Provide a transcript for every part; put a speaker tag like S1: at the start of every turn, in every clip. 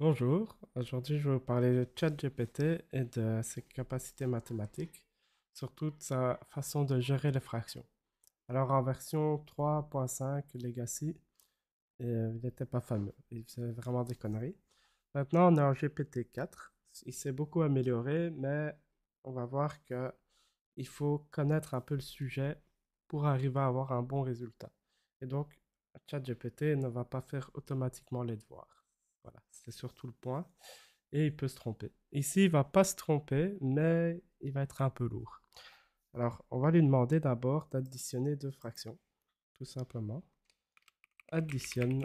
S1: Bonjour, aujourd'hui je vais vous parler de ChatGPT et de ses capacités mathématiques, surtout de sa façon de gérer les fractions. Alors en version 3.5 Legacy, il n'était pas fameux, il faisait vraiment des conneries. Maintenant on est en GPT-4, il s'est beaucoup amélioré, mais on va voir que il faut connaître un peu le sujet pour arriver à avoir un bon résultat. Et donc ChatGPT ne va pas faire automatiquement les devoirs. Voilà, c'est surtout le point et il peut se tromper. Ici, il va pas se tromper, mais il va être un peu lourd. Alors, on va lui demander d'abord d'additionner deux fractions, tout simplement. Additionne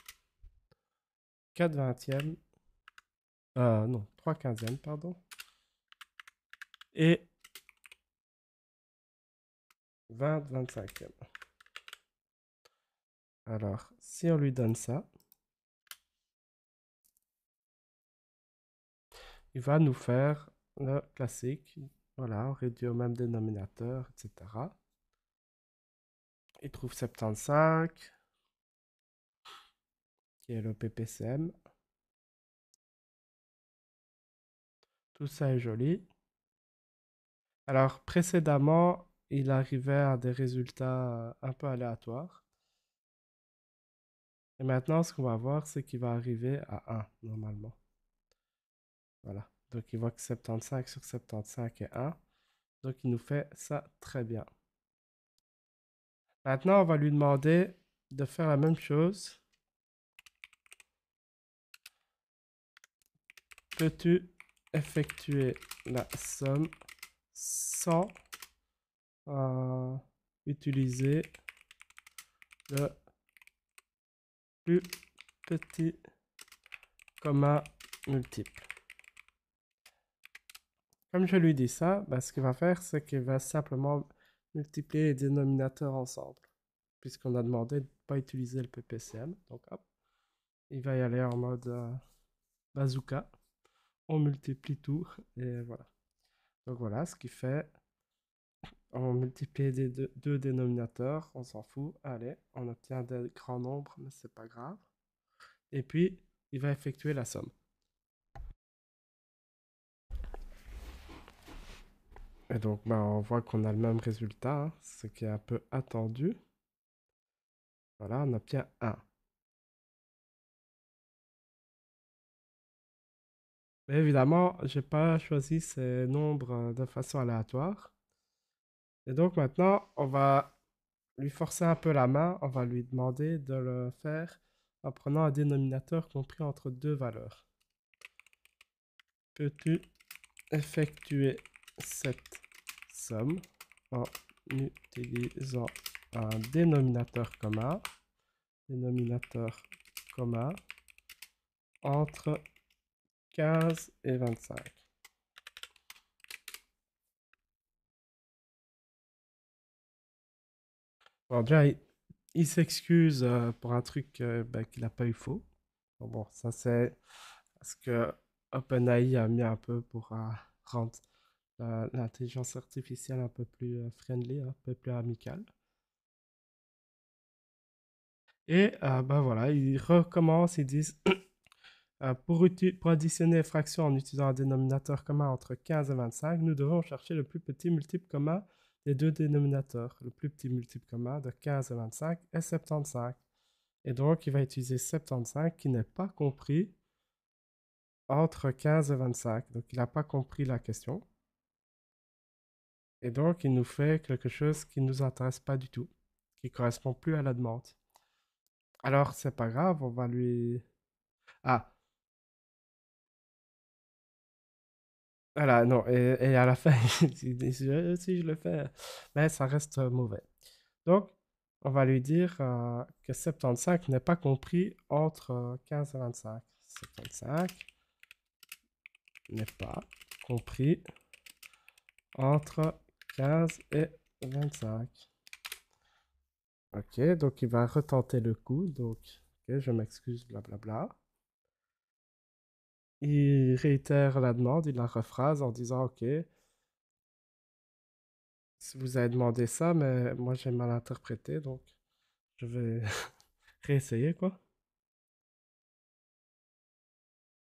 S1: 4 vingtièmes, non, 3 quinzièmes, pardon, et 20 25e. Alors, si on lui donne ça, il va nous faire le classique. Voilà, on réduit au même dénominateur, etc. Il trouve 75, qui est le PPCM. Tout ça est joli. Alors, précédemment, il arrivait à des résultats un peu aléatoires. Et maintenant, ce qu'on va voir, c'est qu'il va arriver à 1, normalement. Voilà. Donc, il voit que 75 sur 75 est 1. Donc, il nous fait ça très bien. Maintenant, on va lui demander de faire la même chose. Peux-tu effectuer la somme sans utiliser le plus petit commun multiple? Comme je lui dis ça, ben, ce qu'il va faire, c'est qu'il va simplement multiplier les dénominateurs ensemble, puisqu'on a demandé de ne pas utiliser le PPCM. Donc, hop, il va y aller en mode bazooka. On multiplie tout, et voilà. Donc voilà, ce qui fait, on multiplie les deux dénominateurs, on s'en fout. Allez, on obtient des grands nombres, mais c'est pas grave. Et puis, il va effectuer la somme. Et donc, ben, on voit qu'on a le même résultat, hein, ce qui est un peu attendu. Voilà, on obtient 1. Mais évidemment, j'ai pas choisi ces nombres de façon aléatoire. Et donc maintenant, on va lui forcer un peu la main. On va lui demander de le faire en prenant un dénominateur compris entre deux valeurs. Peux-tu effectuer cette somme en utilisant un dénominateur commun entre 15 et 25? Bon, déjà, il s'excuse pour un truc ben, qu'il n'a pas eu faux. Bon, ça c'est parce que OpenAI a mis un peu pour rendre l'intelligence artificielle un peu plus friendly, un peu plus amicale. Et ben voilà, ils recommencent, ils disent pour additionner les fractions en utilisant un dénominateur commun entre 15 et 25, nous devons chercher le plus petit multiple commun des deux dénominateurs. Le plus petit multiple commun de 15 et 25 est 75. Et donc, il va utiliser 75 qui n'est pas compris entre 15 et 25. Donc, il n'a pas compris la question. Et donc, il nous fait quelque chose qui ne nous intéresse pas du tout, qui ne correspond plus à la demande. Alors, c'est pas grave, on va lui... Ah, voilà, non, et à la fin, il dit, si je le fais, mais ça reste mauvais. Donc, on va lui dire que 75 n'est pas compris entre 15 et 25. 75 n'est pas compris entre 15 et 25. Ok, donc il va retenter le coup. Donc, ok, je m'excuse, blablabla. Il réitère la demande, il la rephrase en disant, ok, si vous avez demandé ça, mais moi j'ai mal interprété, donc je vais réessayer, quoi.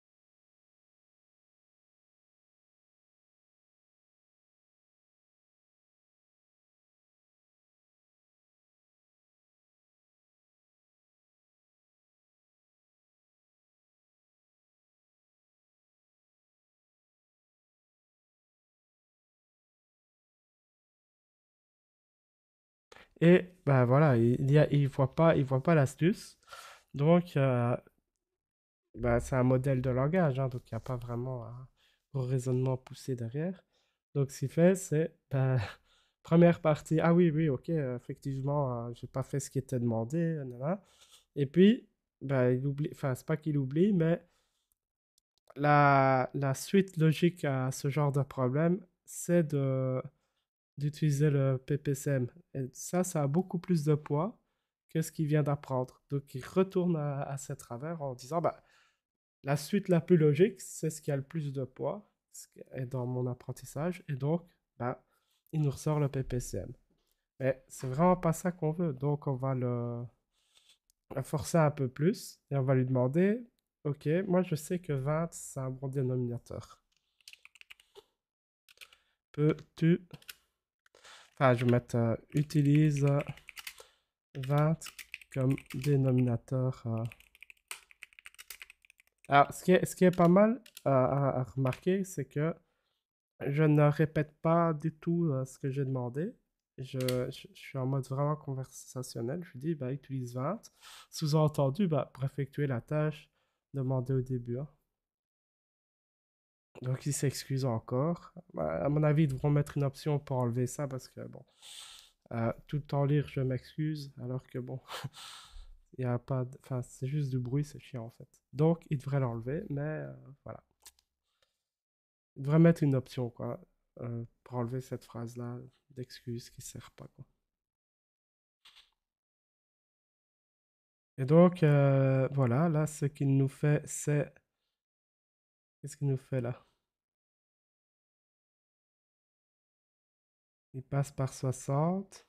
S1: Et ben voilà, il voit pas l'astuce. Donc, ben, c'est un modèle de langage, hein, donc il n'y a pas vraiment un gros raisonnement poussé derrière. Donc, ce qu'il fait, c'est, ben, première partie, ah oui, oui, ok, effectivement, j'ai pas fait ce qui était demandé, nanana. Et puis, ben, il oublie, enfin, c'est pas qu'il oublie, mais la suite logique à ce genre de problème, c'est d'utiliser le PPCM. Et ça a beaucoup plus de poids que ce qu'il vient d'apprendre. Donc, il retourne à ses travers en disant, bah, la suite la plus logique, c'est ce qui a le plus de poids, ce qui est dans mon apprentissage. Et donc, bah, il nous ressort le PPCM. Mais c'est vraiment pas ça qu'on veut. Donc, on va le forcer un peu plus et on va lui demander, OK, moi je sais que 20, c'est un bon dénominateur. Peux-tu... Enfin, je vais mettre utilise 20 comme dénominateur. Alors, ce qui est pas mal à remarquer, c'est que je ne répète pas du tout ce que j'ai demandé. Je suis en mode vraiment conversationnel. Je lui dis, bah, utilise 20. Sous-entendu, bah, pour effectuer la tâche demandée au début, hein. Donc, il s'excuse encore. Bah, à mon avis, ils devront mettre une option pour enlever ça parce que, bon, tout le temps lire, je m'excuse, alors que, bon, il y a pas. Enfin, c'est juste du bruit, c'est chiant en fait. Donc, il devrait l'enlever, mais voilà. Il devrait mettre une option, quoi, pour enlever cette phrase-là d'excuse qui sert pas, quoi. Et donc, voilà, là, ce qu'il nous fait, c'est. Qu'est-ce qu'il nous fait là? Il passe par 60.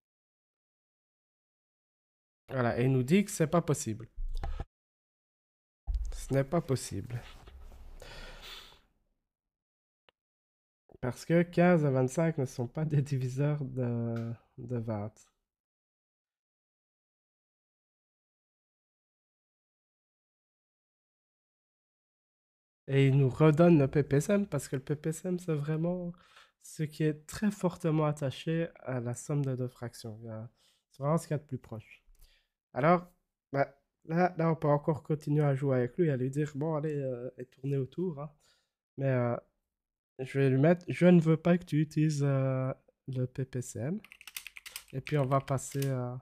S1: Voilà, et il nous dit que c'est pas possible. Ce n'est pas possible. Parce que 15 et 25 ne sont pas des diviseurs de 20. Et il nous redonne le PPSM parce que le PPSM, c'est vraiment ce qui est très fortement attaché à la somme de deux fractions. C'est vraiment ce qu'il y a de plus proche. Alors, bah, là, on peut encore continuer à jouer avec lui, à lui dire, bon, allez, et tourner autour, hein. Mais je vais lui mettre, je ne veux pas que tu utilises le PPCM. Et puis, on va passer à...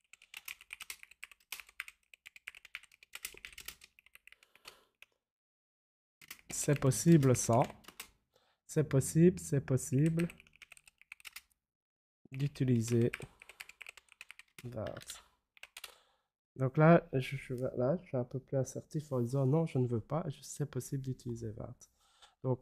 S1: C'est possible sans. C'est possible d'utiliser that. Donc là, là, je suis un peu plus assertif en disant non, je ne veux pas, c'est possible d'utiliser that. Donc,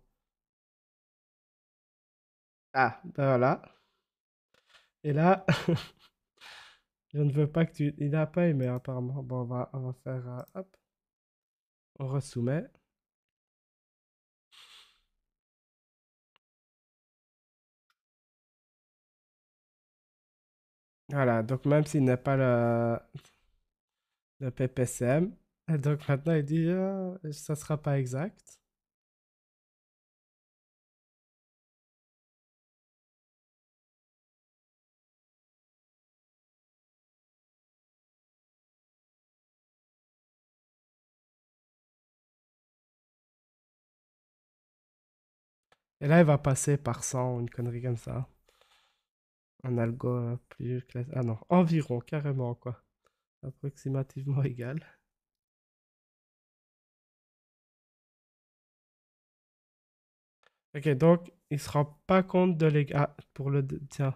S1: ah, ben voilà. Et là, je ne veux pas que tu... Il n'a pas aimé apparemment. Bon, on va faire... hop, on resoumet. Voilà, donc même s'il n'est pas le PPCM, donc maintenant il dit ça sera pas exact. Et là, il va passer par 100 ou une connerie comme ça. Un algo plus classique. Ah non, environ, carrément, quoi. Approximativement égal. Ok, donc il se rend pas compte de l'égal. Ah, pour le. Tiens,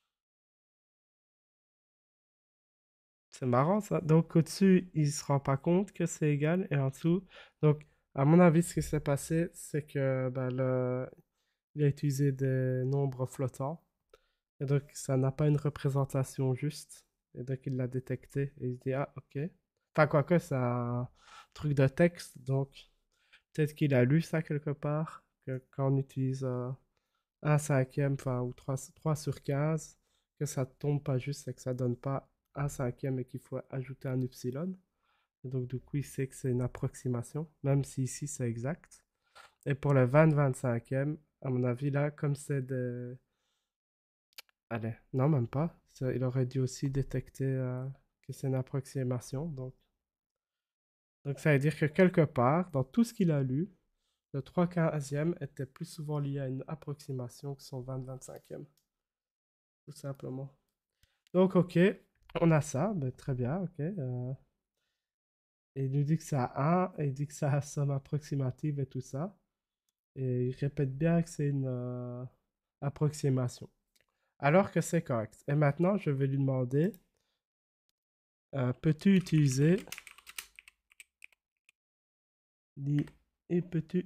S1: c'est marrant ça. Donc au-dessus, il se rend pas compte que c'est égal et en dessous. Donc, à mon avis, ce qui s'est passé, c'est que ben, il a utilisé des nombres flottants. Et donc, ça n'a pas une représentation juste. Et donc, il l'a détecté. Et il se dit, ah, ok. Enfin, quoique, c'est un truc de texte. Donc, peut-être qu'il a lu ça quelque part. Que quand on utilise un cinquième, enfin, ou 3 sur 15, que ça tombe pas juste et que ça donne pas un cinquième et qu'il faut ajouter un epsilon. Et donc, du coup, il sait que c'est une approximation, même si ici c'est exact. Et pour le 20-25e, à mon avis, là, comme c'est de. Allez, non, même pas. il aurait dû aussi détecter que c'est une approximation. Donc, ça veut dire que quelque part, dans tout ce qu'il a lu, le 3/15e était plus souvent lié à une approximation que son 20/25e, tout simplement. Donc, ok, on a ça, ben, très bien, ok. Et il nous dit que ça a 1, et il dit que ça a somme approximative et tout ça. Et il répète bien que c'est une approximation. Alors que c'est correct. Et maintenant, je vais lui demander, peux-tu utiliser peux-tu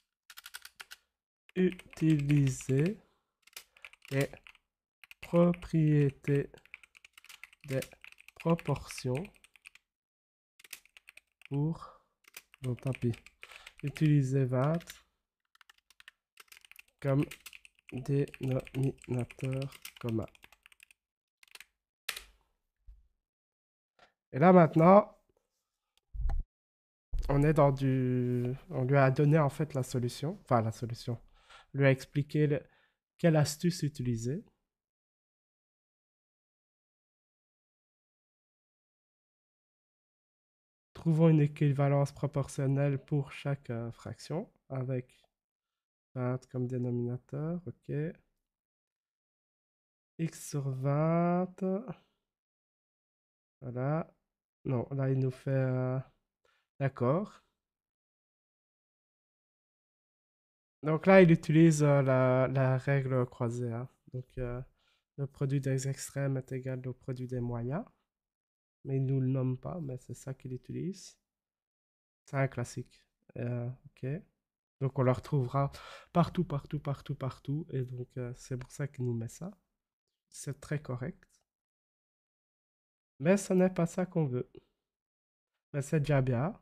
S1: utiliser les propriétés des proportions pour, bon tant pis, utiliser 20 comme dénominateur commun. Et là maintenant, on est dans on lui a donné en fait la solution, enfin la solution. On lui a expliqué quelle astuce utiliser. Trouvons une équivalence proportionnelle pour chaque fraction avec 20 comme dénominateur, ok. X sur 20, voilà. Non, là il nous fait, d'accord. Donc là il utilise la règle croisée, hein. Donc le produit des extrêmes est égal au produit des moyens. Mais il ne nous le nomme pas, mais c'est ça qu'il utilise. C'est un classique. Ok. Donc on le retrouvera partout, partout, partout, partout. Et donc c'est pour ça qu'il nous met ça. C'est très correct. Mais ce n'est pas ça qu'on veut. Mais c'est déjà bien.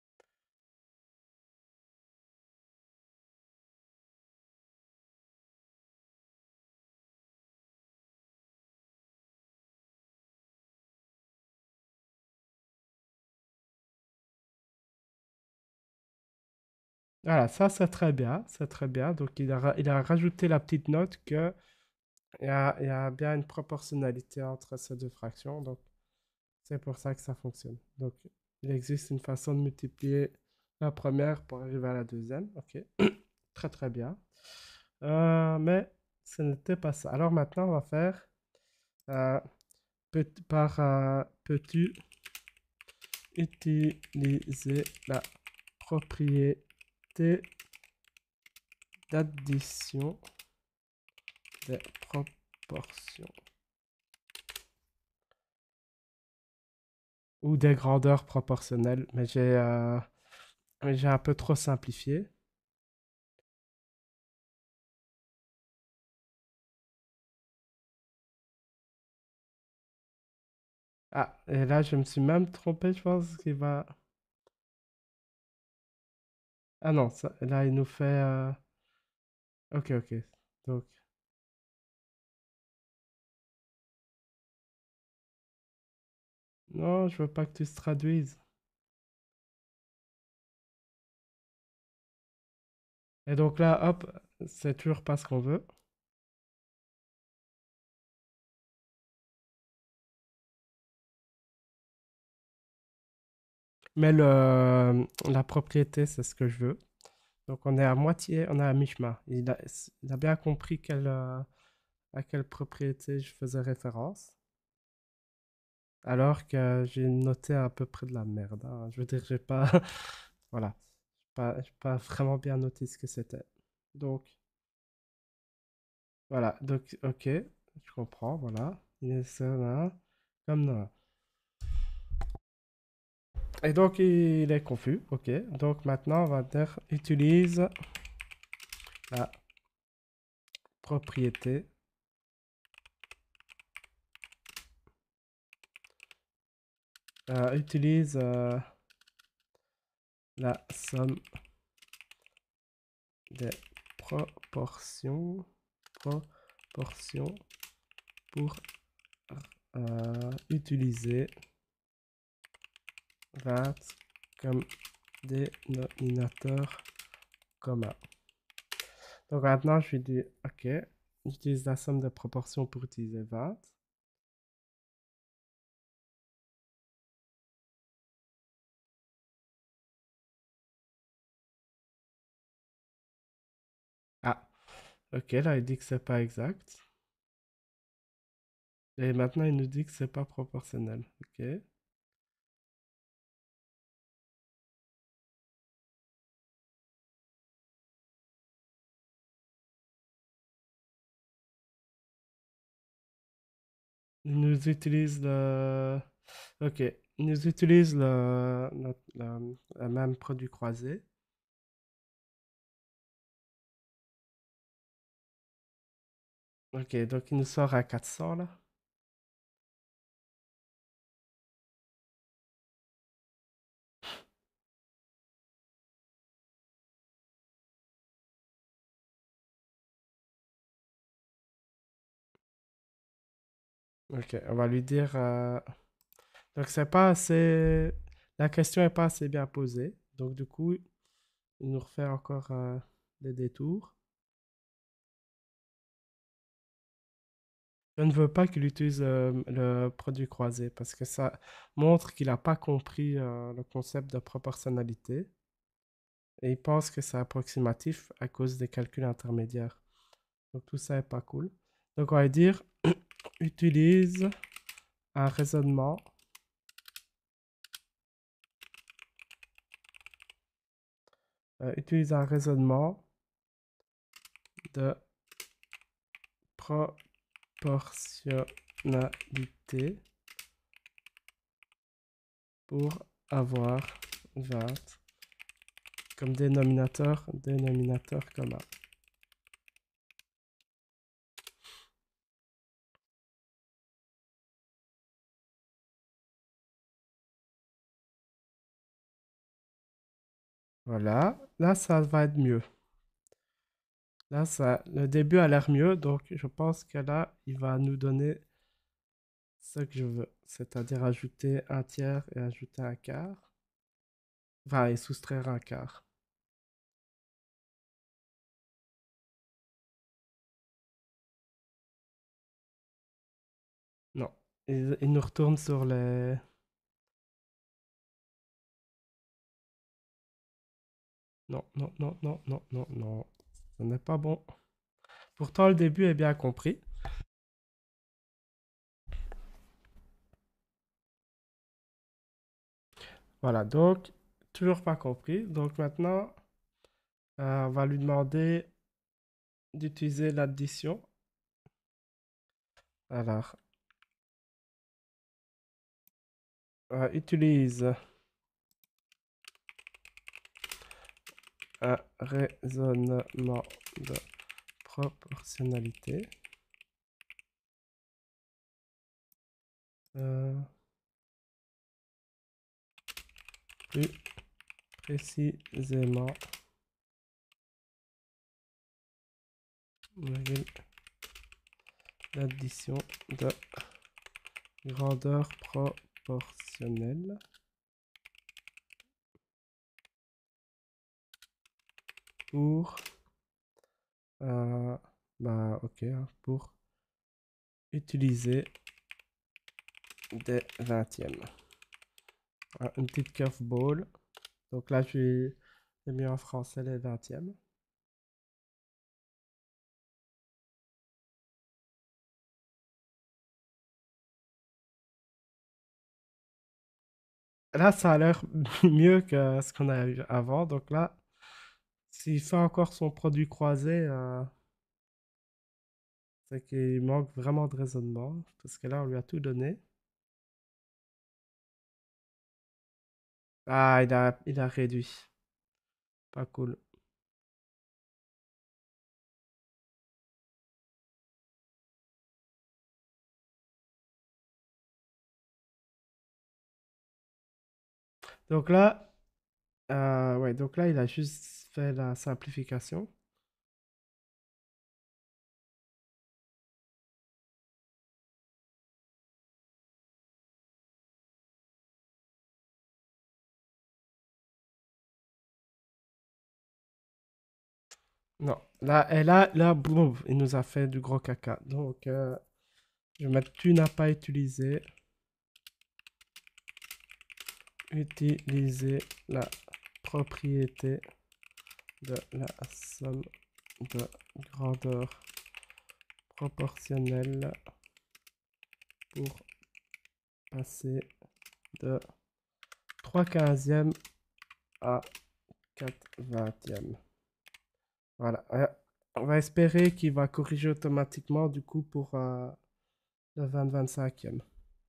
S1: Voilà, ça c'est très bien. C'est très bien. Donc il a rajouté la petite note que il y a bien une proportionnalité entre ces deux fractions. Donc c'est pour ça que ça fonctionne. Donc il existe une façon de multiplier la première pour arriver à la deuxième. Ok. Très très bien. Mais ce n'était pas ça. Alors maintenant, on va faire euh, peux-tu utiliser la propriété d'addition des proportions ou des grandeurs proportionnelles, mais j'ai un peu trop simplifié. Ah, et là, je me suis même trompé, je pense qu'il va... Ah non, là, il nous fait... Ok, ok. Donc, non, je veux pas que tu se traduises. Et donc là, hop, c'est toujours pas ce qu'on veut. Mais la propriété, c'est ce que je veux. Donc on est à moitié, on est à mi-chemin. Il a bien compris à quelle propriété je faisais référence. Alors que j'ai noté à peu près de la merde, hein. Je veux dire, j'ai pas... Voilà. J'ai pas vraiment bien noté ce que c'était. Donc, voilà. Donc, ok. Je comprends, voilà. Il est ça, là. Comme là. Et donc, il est confus. Ok. Donc, maintenant, on va dire utilise la propriété utilise la somme des proportions, proportions pour utiliser 20 comme dénominateur commun. Donc maintenant, je lui dis, OK, j'utilise la somme des proportions pour utiliser 20. Ok, là, il dit que c'est pas exact. Et maintenant, il nous dit que c'est pas proportionnel. Ok. Il nous utilise le... Ok. Il nous utilise le même produit croisé. Ok, donc il nous sort à 400 là. Ok, on va lui dire... Donc c'est pas assez... La question est pas assez bien posée. Donc du coup, il nous refait encore des détours. Je ne veux pas qu'il utilise le produit croisé parce que ça montre qu'il n'a pas compris le concept de proportionnalité et il pense que c'est approximatif à cause des calculs intermédiaires. Donc tout ça est pas cool. Donc on va dire utilise un raisonnement utilise un raisonnement de proportionnalité pour avoir 20 comme dénominateur commun. Voilà, là ça va être mieux. Là, ça, le début a l'air mieux, donc je pense que là, il va nous donner ce que je veux, c'est-à-dire ajouter un tiers et ajouter un quart, enfin, et soustraire un quart. Non, il nous retourne sur les... Non, non, non, non, non, non, non, ce n'est pas bon. Pourtant, le début est bien compris. Voilà, donc, toujours pas compris. Donc maintenant, on va lui demander d'utiliser l'addition. Alors, utilise un raisonnement de proportionnalité. Euh, plus précisément, l'addition de grandeur proportionnelle pour, euh, bah, ok, hein, pour utiliser des vingtièmes. Une petite curveball. Donc là, j'ai mis en français les vingtièmes. Là, ça a l'air mieux que ce qu'on a eu avant. Donc là, s'il fait encore son produit croisé, c'est qu'il manque vraiment de raisonnement. Parce que là, on lui a tout donné. Ah, il a réduit. Pas cool. Donc là, ouais, donc là, il a juste fait la simplification. Non, là, boum, il nous a fait du gros caca. Donc, je vais mettre tu n'as pas utilisé. Utiliser la propriété de la somme de grandeur proportionnelle pour passer de 3/15 à 4/20. Voilà. On va espérer qu'il va corriger automatiquement du coup pour le 20/25.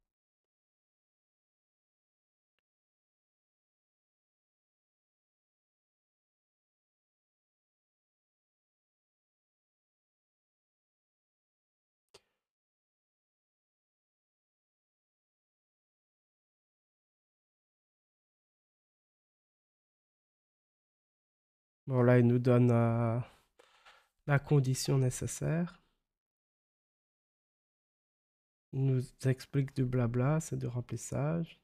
S1: Bon, là, il nous donne la condition nécessaire. Il nous explique du blabla, c'est du remplissage.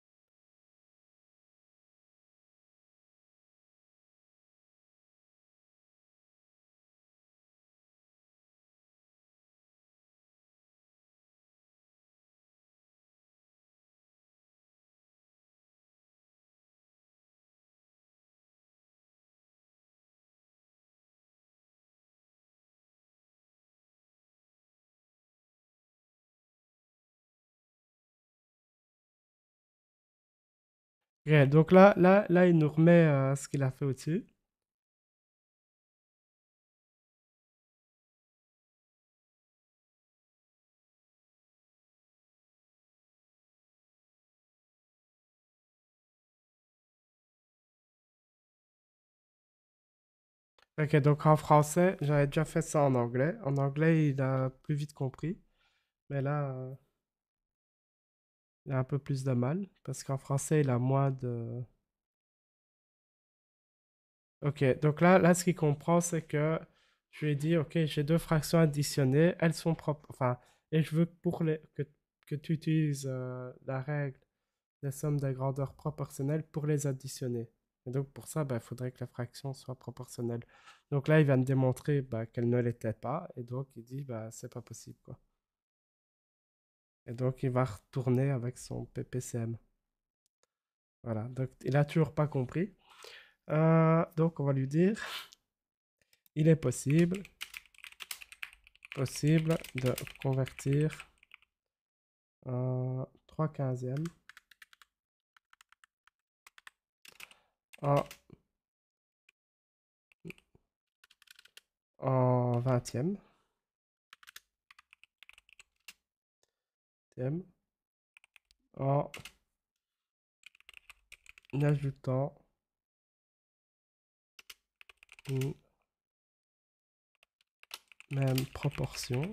S1: Ok, donc là, il nous remet ce qu'il a fait au-dessus. Ok, donc en français, j'avais déjà fait ça en anglais. En anglais, il a plus vite compris. Mais là, il a un peu plus de mal. Parce qu'en français, il a moins de... Ok, donc là, ce qu'il comprend, c'est que je lui ai dit, ok, j'ai deux fractions additionnées, elles sont propres. Enfin, et je veux que que tu utilises la règle des sommes des grandeurs proportionnelles pour les additionner. Et donc pour ça, il faudrait que la fraction soit proportionnelle. Donc là, il vient de démontrer qu'elle ne l'était pas, et donc il dit, c'est pas possible, quoi. Et donc il va retourner avec son PPCM. Voilà, donc il a toujours pas compris. Donc on va lui dire, il est possible de convertir 3/15 en, en 20e en ajoutant une même proportion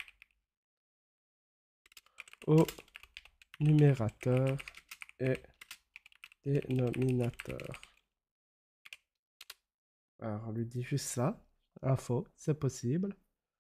S1: au numérateur et dénominateur. Alors, on lui dit juste ça. Info, c'est possible.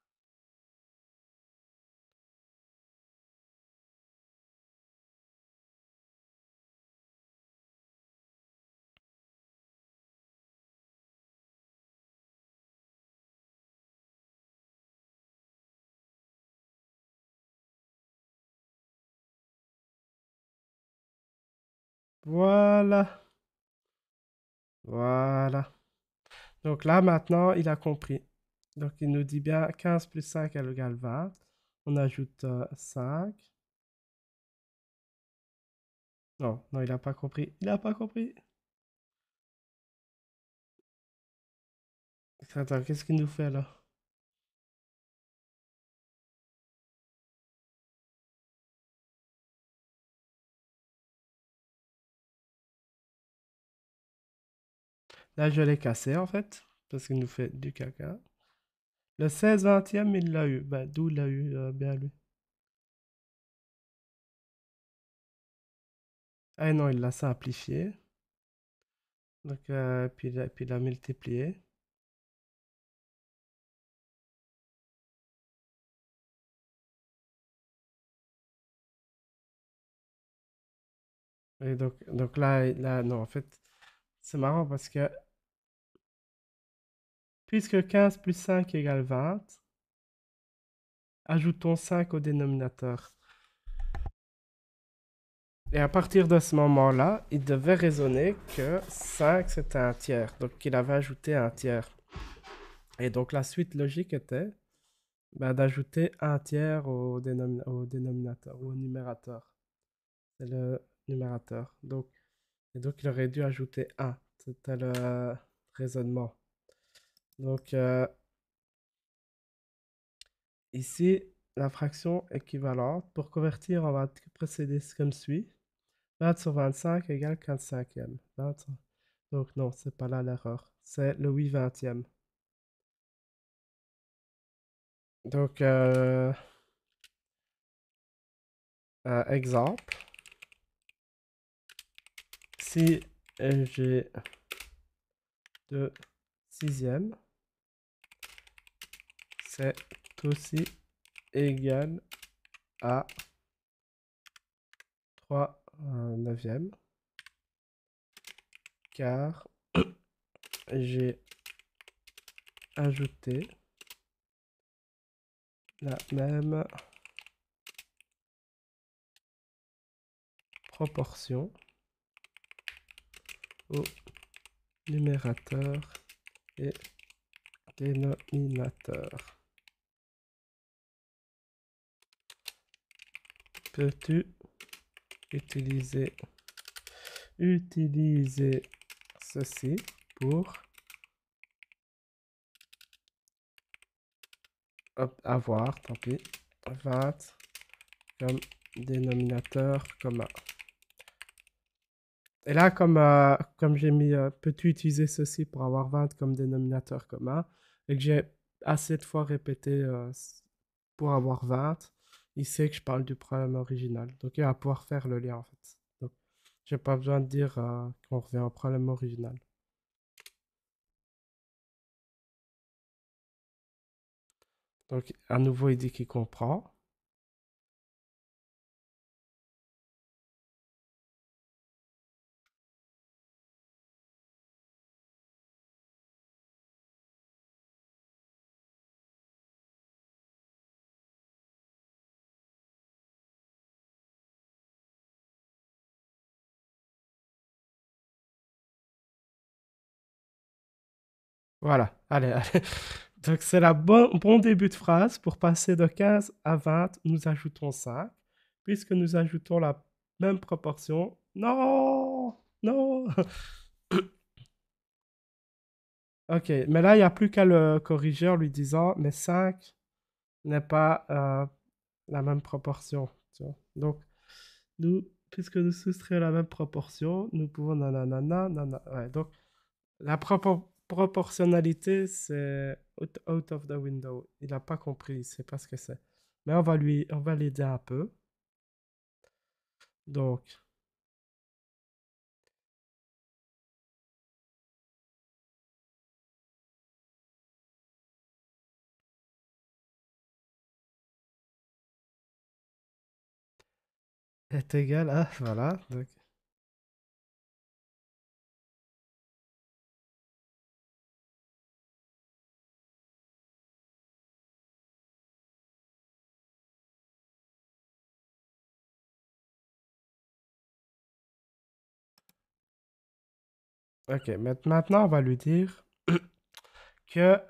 S1: Voilà. Voilà. Donc là, maintenant, il a compris. Donc, il nous dit bien 15 plus 5 égale 20. On ajoute 5. Non, non, il n'a pas compris. Il n'a pas compris. Attends, qu'est-ce qu'il nous fait là? Là, je l'ai cassé en fait, parce qu'il nous fait du caca. Le 16/20, il l'a eu. D'où il l'a eu bien lui. Ah non, il l'a simplifié. Donc, puis il a multiplié. Et donc là, non, en fait, c'est marrant parce que puisque 15 plus 5 égale 20, ajoutons 5 au dénominateur. Et à partir de ce moment-là, il devait raisonner que 5 c'était un tiers. Donc il avait ajouté un tiers. Et donc la suite logique était ben, d'ajouter un tiers au dénominateur ou au numérateur. C'est le numérateur. Et donc il aurait dû ajouter un. C'était le raisonnement. Donc ici, la fraction équivalente, pour convertir, on va procéder comme suit. 20 sur 25 égale 15 cinquièmes. 20 sur- Donc non, c'est pas là l'erreur. C'est le 8 vingtième. Donc, exemple, si j'ai 2 sixièmes, c'est aussi égal à 3 neuvièmes, car j'ai ajouté la même proportion au numérateur et dénominateur. Peux-tu utiliser ceci pour avoir, tant pis, 20 comme dénominateur commun. Et là, comme j'ai mis peux-tu utiliser ceci pour avoir 20 comme dénominateur commun, et que j'ai assez de fois répété pour avoir 20, il sait que je parle du problème original. Donc il va pouvoir faire le lien en fait. Donc j'ai pas besoin de dire qu'on revient au problème original. Donc à nouveau, il dit qu'il comprend. Voilà, allez, allez. Donc c'est la bon début de phrase. Pour passer de 15 à 20, nous ajoutons 5. Puisque nous ajoutons la même proportion. Non, non. Ok, mais là, il n'y a plus qu'à le corriger en lui disant, mais 5 n'est pas la même proportion. Tu vois. Donc, puisque nous soustrayons la même proportion, nous pouvons nanana, nanana. Ouais, donc, la proportionnalité, c'est out of the window. Il n'a pas compris, il ne sait pas ce que c'est. Mais on va l'aider un peu. Donc, est égal à, voilà. Donc, ok, maintenant, on va lui dire que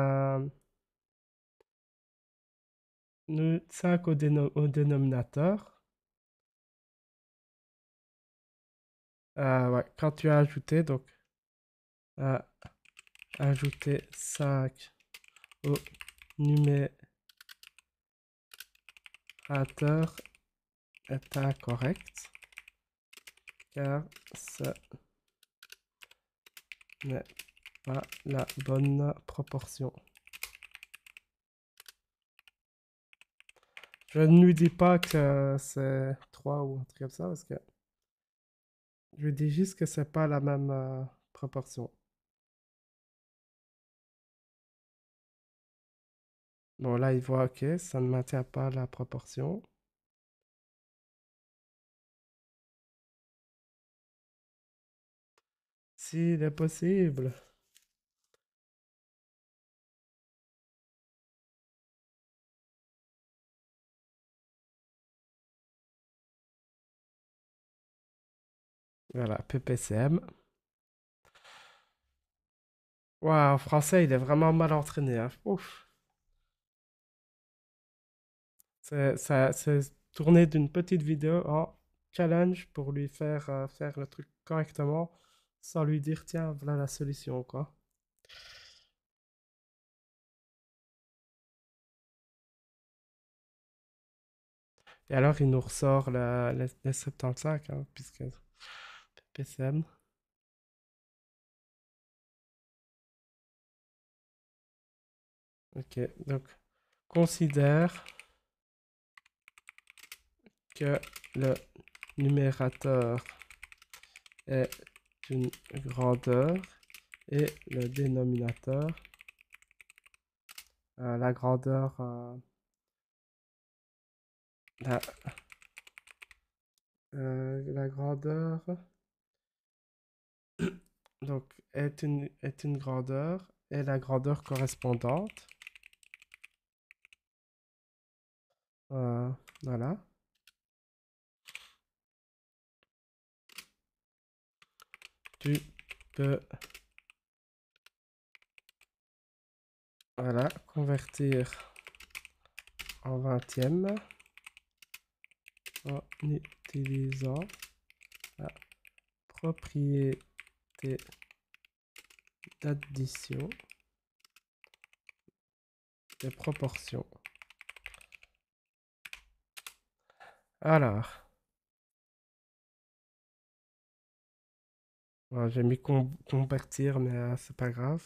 S1: nous 5 au dénominateur. Ouais, quand tu as ajouté, donc euh, ajouter 5 au numérateur est incorrect, car ce n'est pas la bonne proportion. Je ne lui dis pas que c'est 3 ou un truc comme ça, parce que je lui dis juste que c'est pas la même proportion. Bon, là, il voit, ok, ça ne maintient pas la proportion. S'il est possible. Voilà, PPCM. Ouais, en français, il est vraiment mal entraîné, hein. Ouf. C'est tourné d'une petite vidéo en challenge pour lui faire faire le truc correctement sans lui dire, tiens, voilà la solution, quoi. Et alors, il nous ressort les 75, hein, puisque PCM. Ok, donc, considère que le numérateur est une grandeur et le dénominateur, la grandeur, la, la grandeur, donc, est une grandeur et la grandeur correspondante. Euh, voilà. Tu peux, voilà, convertir en vingtième en utilisant la propriété d'addition des proportions. Alors, bon, j'ai mis convertir, mais c'est pas grave.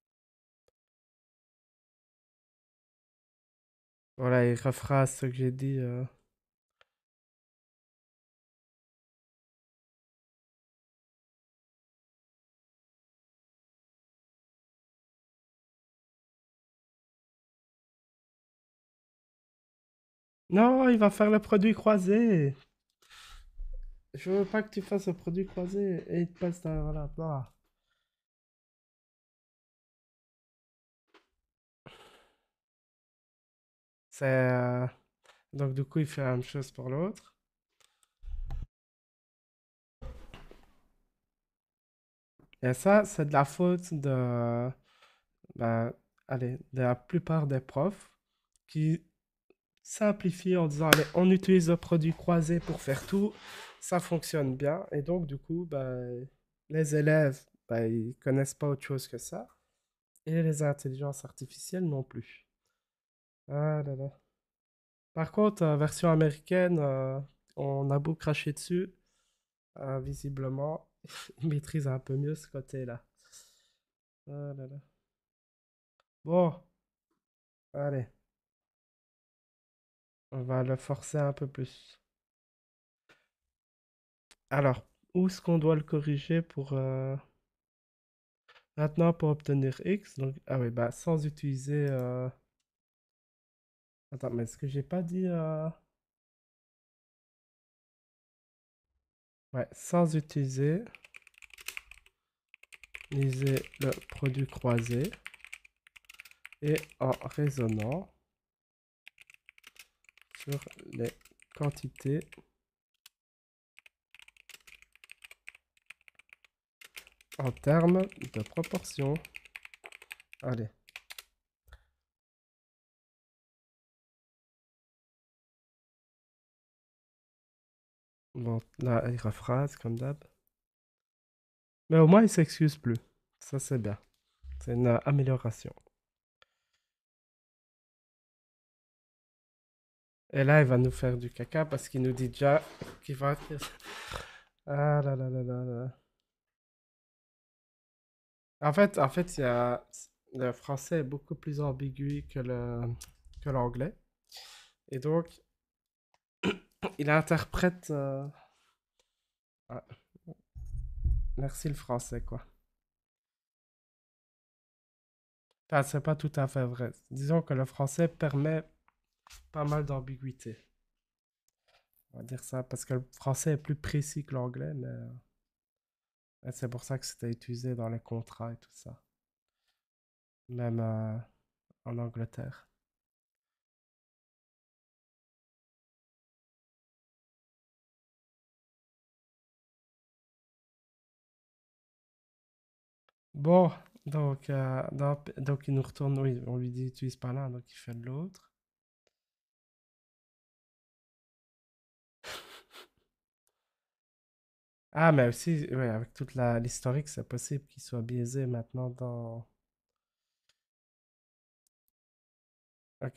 S1: Voilà, il refera ce que j'ai dit. Non, il va faire le produit croisé. Je veux pas que tu fasses le produit croisé et il te passe dans, voilà, bah. C'est donc du coup il fait la même chose pour l'autre. Et ça, c'est de la faute de, ben, allez, de la plupart des profs qui simplifient en disant, allez, on utilise le produit croisé pour faire tout, ça fonctionne bien. Et donc du coup, ben, les élèves, ben, ils connaissent pas autre chose que ça. Et les intelligences artificielles non plus. Ah là là. Par contre, version américaine, on a beau cracher dessus, visiblement, ils maîtrisent un peu mieux ce côté-là. Ah là là. Bon, allez, on va le forcer un peu plus. Alors, où est-ce qu'on doit le corriger pour maintenant pour obtenir x? Donc, ah oui, bah sans utiliser. Attends, mais est-ce que j'ai pas dit ouais, sans utiliser le produit croisé et en raisonnant sur les quantités en termes de proportion. Allez. Bon, là, il rephrase comme d'hab. Mais au moins, il s'excuse plus. Ça, c'est bien. C'est une amélioration. Et là, il va nous faire du caca parce qu'il nous dit déjà qu'il va. Ah là là là là là. En fait, le français est beaucoup plus ambigu que l'anglais. Et donc, il interprète. Ah, merci le français, quoi. Enfin, c'est pas tout à fait vrai. Disons que le français permet pas mal d'ambiguïté. On va dire ça parce que le français est plus précis que l'anglais, mais c'est pour ça que c'était utilisé dans les contrats et tout ça. Même en Angleterre. Bon, Donc il nous retourne, oui, on lui dit utilise pas l'un, donc il fait l'autre. Ah, mais aussi, ouais, avec toute l'historique, c'est possible qu'il soit biaisé maintenant dans. Ok,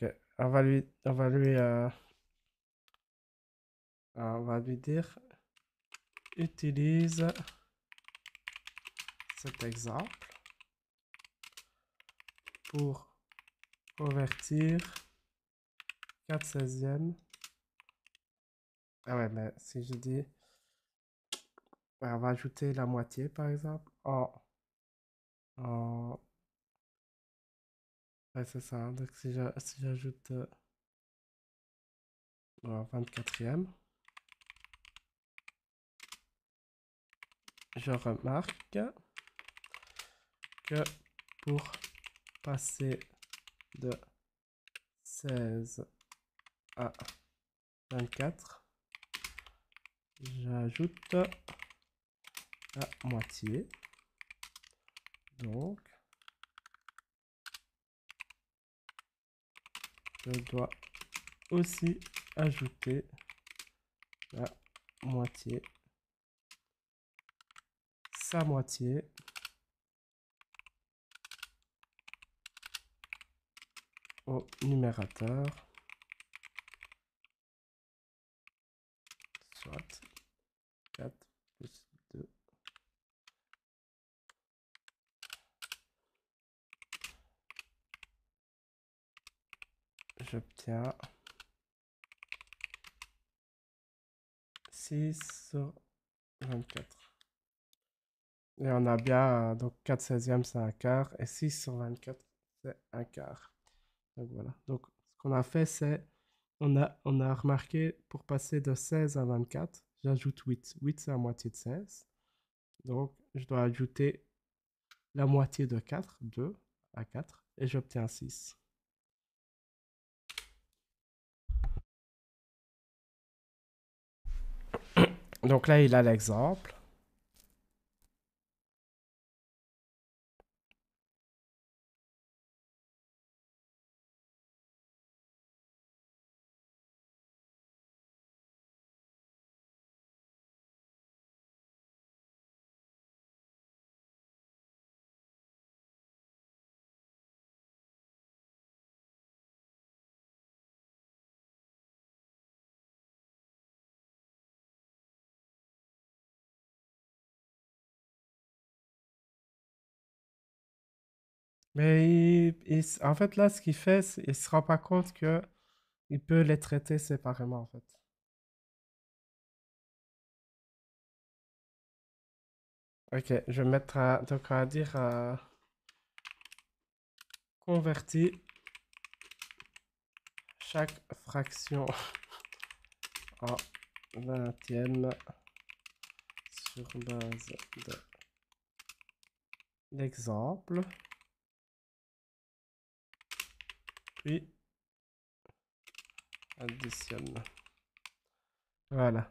S1: on va lui dire, utilise cet exemple pour convertir 4/16. Ah ouais, mais si je dis, ouais, on va ajouter la moitié par exemple. En... Ouais, c'est ça, hein. Donc si j'ajoute 24e, je remarque que pour passer de 16 à 24, j'ajoute la moitié. Donc, je dois aussi ajouter la moitié, sa moitié, au numérateur, soit 4 plus 2. J'obtiens 6 sur 24. Et on a bien, donc 4/16, c'est un quart, et 6 sur 24, c'est un quart. Donc voilà. Donc ce qu'on a fait, c'est, on a remarqué, pour passer de 16 à 24, j'ajoute 8. 8, c'est la moitié de 16. Donc je dois ajouter la moitié de 4, 2 à 4, et j'obtiens 6. Donc là, il a l'exemple. Mais en fait, là, ce qu'il fait, il se rend pas compte que il peut les traiter séparément, en fait. Ok, je vais mettre donc on va dire convertir chaque fraction en vingtième sur base de l'exemple, puis additionne. Voilà.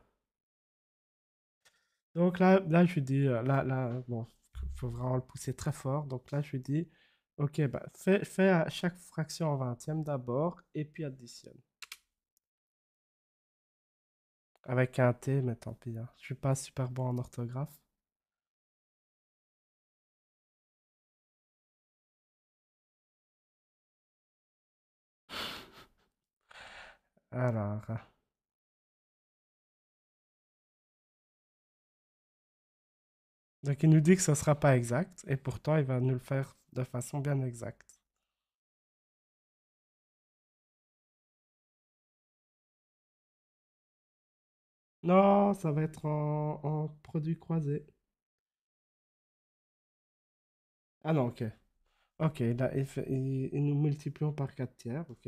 S1: Donc là, je lui dis, bon, faut vraiment le pousser très fort. Donc là, je lui dis, ok, bah, fais à chaque fraction en vingtième d'abord, et puis additionne. Avec un T, mais tant pis, hein. Je suis pas super bon en orthographe. Alors, donc il nous dit que ce sera pas exact, et pourtant, il va nous le faire de façon bien exacte. Non, ça va être en produit croisé. Ah non, ok. Ok, là, nous multiplions par 4 tiers, ok.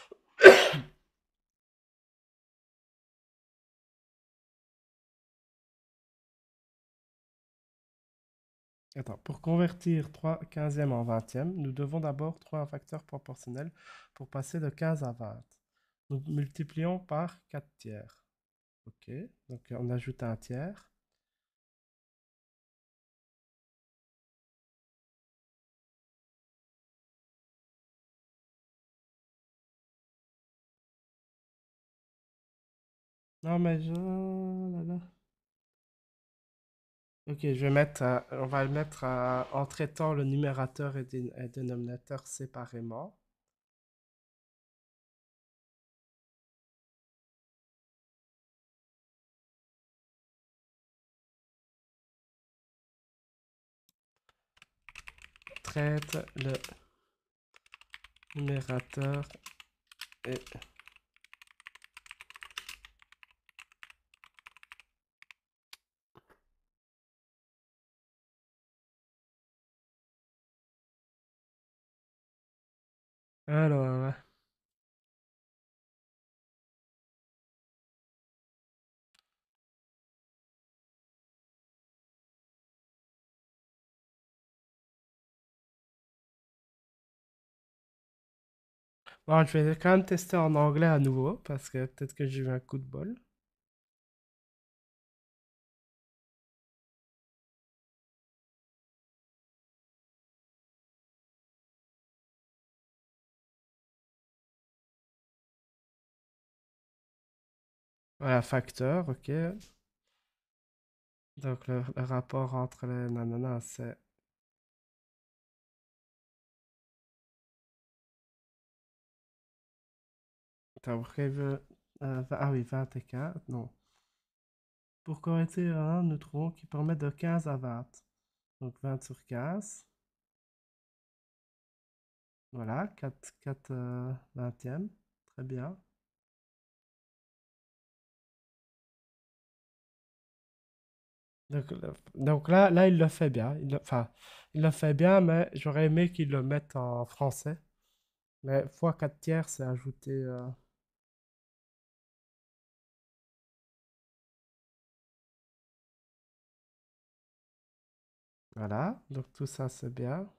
S1: Attends, pour convertir 3 quinzièmes en vingtième, nous devons d'abord trouver un facteur proportionnel pour passer de 15 à 20. Nous multiplions par 4 tiers. Ok, donc on ajoute un tiers. Non, mais je... là, là. Ok, je vais mettre, on va le mettre en traitant le numérateur et dénominateur séparément. Traite le numérateur et... Alors, bon, je vais quand même tester en anglais à nouveau parce que peut-être que j'ai eu un coup de bol. Voilà, facteur, ok. Donc le rapport entre les nanana, c'est... Attends, ah oui, 24, non. Pour correcter un, nous trouvons qui permet de 15 à 20. Donc 20 sur 15. Voilà, 4 vingtièmes. Très bien. Donc là, il le fait bien. Enfin, il le fait bien, mais j'aurais aimé qu'il le mette en français. Mais fois 4 tiers, c'est ajouté. Voilà, donc tout ça, c'est bien.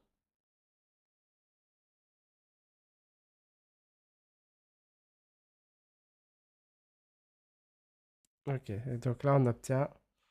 S1: Ok, et donc là, on obtient.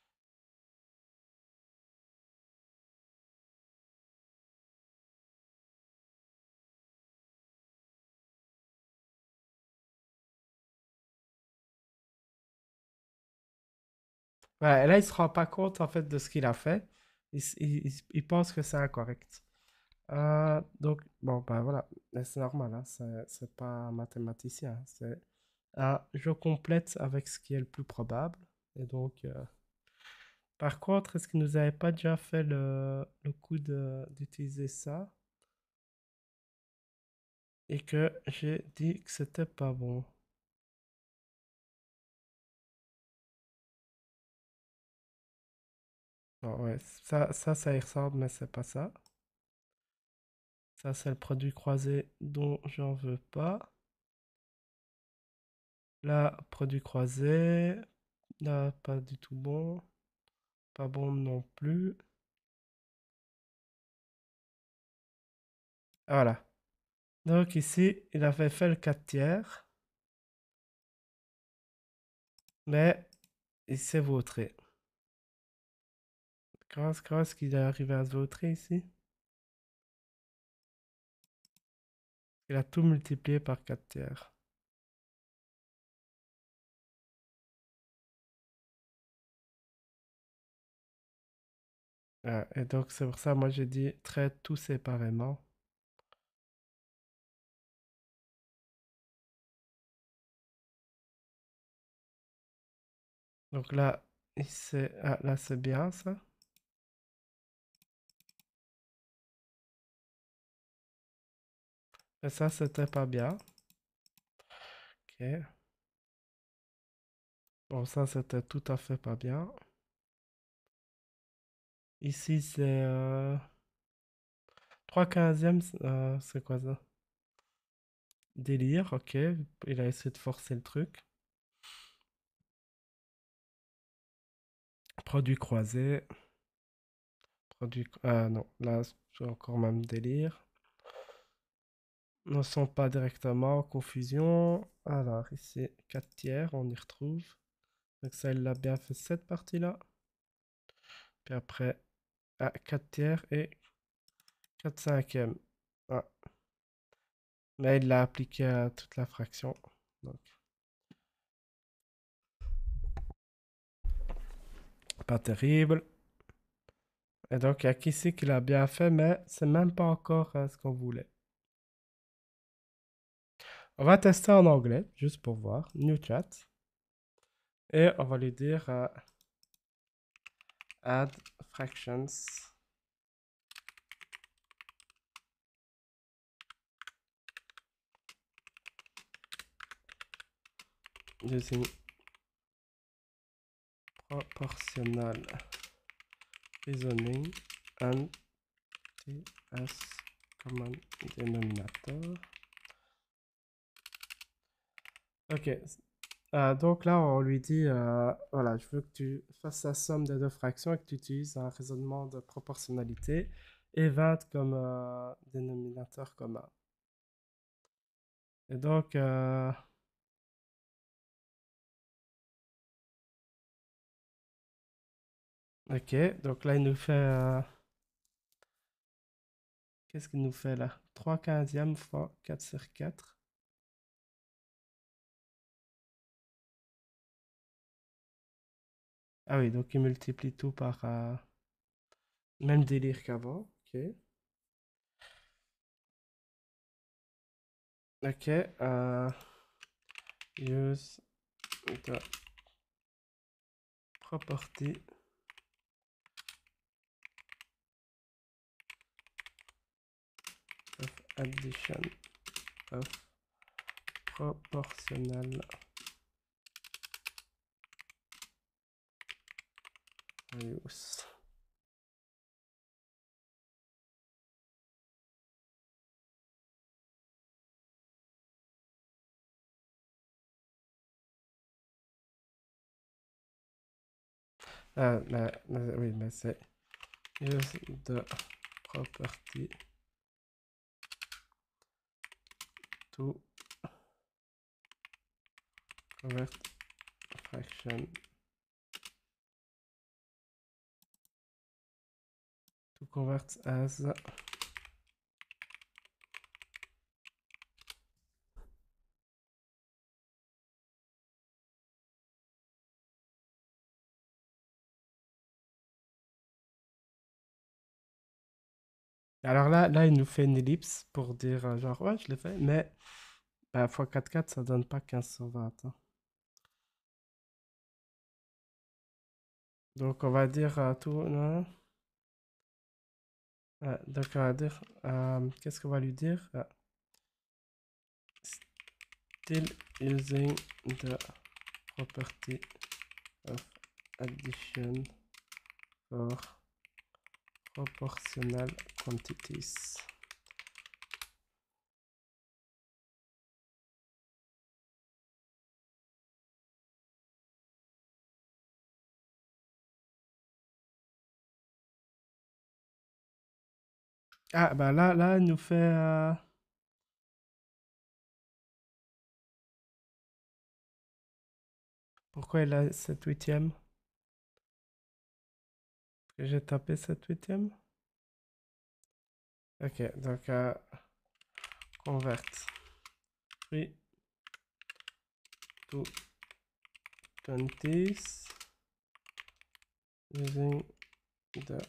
S1: Ouais, et là, il se rend pas compte, en fait, de ce qu'il a fait. Il pense que c'est incorrect. Donc, bon, ben voilà, mais c'est normal, hein, c'est pas un mathématicien. Je complète avec ce qui est le plus probable. Et donc, par contre, est-ce qu'il nous avait pas déjà fait le coup d'utiliser ça et que j'ai dit que c'était pas bon? Bon, ouais, ça y ressemble, mais c'est pas ça. Ça, c'est le produit croisé dont j'en veux pas. Là, produit croisé. Là, pas du tout bon. Pas bon non plus. Ah, voilà. Donc ici, il avait fait le 4 tiers, mais il s'est vautré. Comment est-ce qu'il est arrivé à se vautrer ici? Il a tout multiplié par 4 tiers. Et donc c'est pour ça, moi j'ai dit traite tout séparément. Donc là, là c'est bien ça. Et ça, c'était pas bien. Ok. Bon, ça, c'était tout à fait pas bien. Ici, c'est 3 quinzièmes. C'est quoi ça? Délire, ok. Il a essayé de forcer le truc. Produit croisé. Non, là, c'est encore même délire. Ne sont pas directement en confusion. Alors, ici, 4 tiers, on y retrouve. Donc ça, il a bien fait cette partie-là. Puis après, 4 tiers et 4 cinquièmes. Ah, mais il l'a appliqué à toute la fraction. Donc, pas terrible. Et donc, il y a qu'ici qu'il a bien fait, mais c'est même pas encore ce qu'on voulait. On va tester en anglais, juste pour voir. New chat. Et on va lui dire add fractions. Using proportional reasoning and t as common denominator. Ok. Donc là, on lui dit, voilà, je veux que tu fasses la somme des deux fractions et que tu utilises un raisonnement de proportionnalité et 20 comme dénominateur commun. Et donc, ok, donc là, il nous fait, qu'est-ce qu'il nous fait là? 3/15 fois 4 sur 4. Ah oui, donc il multiplie tout par même délire qu'avant. Ok. Ok. Use the property of addition of proportional values. Oui, mais c'est use the property to convert fraction to convert as alors là, il nous fait une ellipse pour dire genre ouais, je l'ai fait, mais bah, x 4 ça donne pas 15 sur 20, hein. Donc on va dire tout. Non. Donc on va dire qu'est-ce qu'on va lui dire? Still using the property of addition for proportional quantities. Ah, bah là, il nous fait. Pourquoi il a 7 huitièmes? Parce que j'ai tapé 7 huitièmes. Ok, donc convert 3 to 20s using the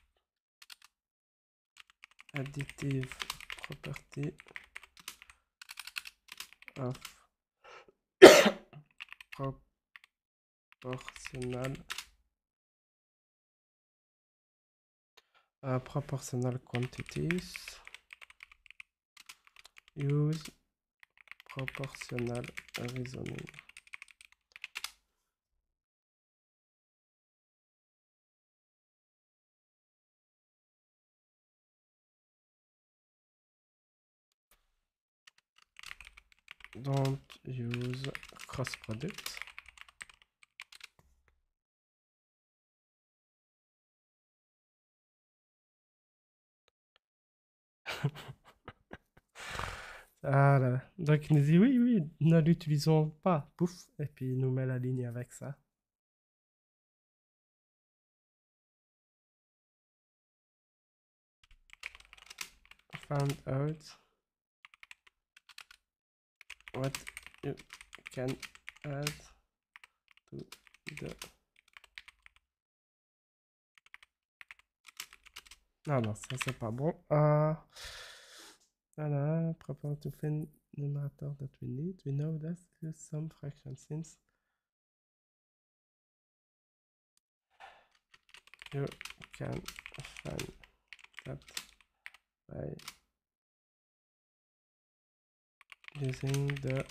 S1: additive property of proportional quantities. Use proportional reasoning. Don't use cross product. Ah là. Donc il nous dit oui, oui, ne l'utilisons pas. Pouf. Et puis il nous met la ligne avec ça. Found out what you can add to the Ah non, ça c'est pas bon. Voilà, prepare to find numerator that we need. We know that some fraction since you can find that by using the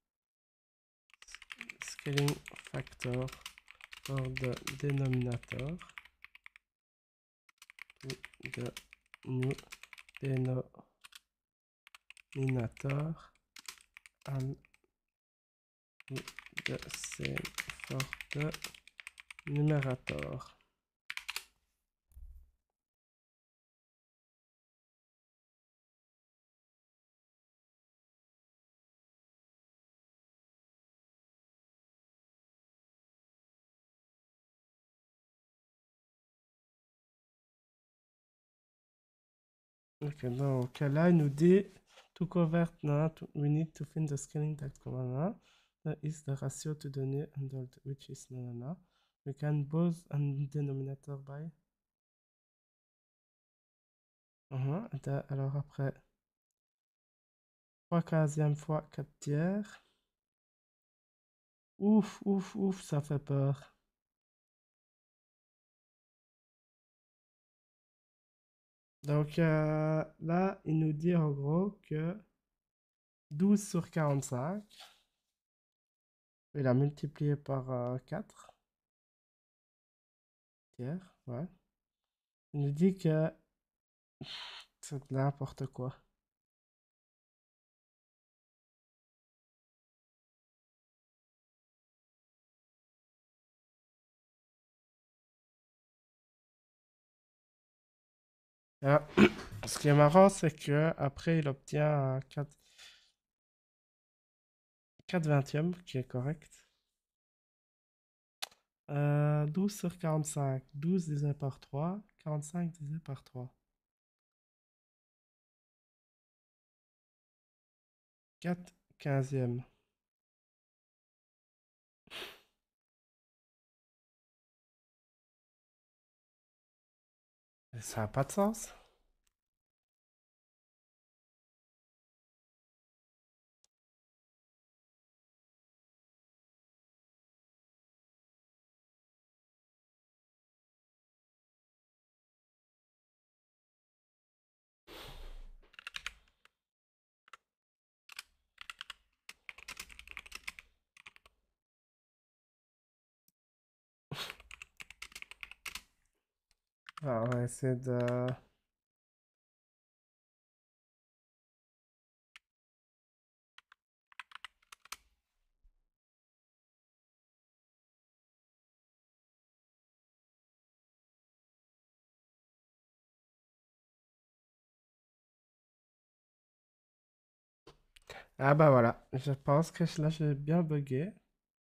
S1: scaling factor for the denominator to the new denominator and to the same for the numerator. Ok, donc là, il nous dit to convert, we need to find the scaling that that is the ratio to the new handled, which is We can both and denominator by. Alors après, 3/15 fois 4 tiers. Ouf, ouf, ouf, ça fait peur. Donc là, il nous dit en gros que 12 sur 45, il a multiplié par 4 tiers, ouais. Il nous dit que c'est n'importe quoi. Ah, ce qui est marrant, c'est que après il obtient 4 vingtièmes, qui est correct. 12 sur 45, 12 divisé par 3, 45 divisé par 3. 4 quinzièmes. Ça n'a pas de sens. Alors, on va essayer de... Ah bah voilà, je pense que là j'ai bien bugué.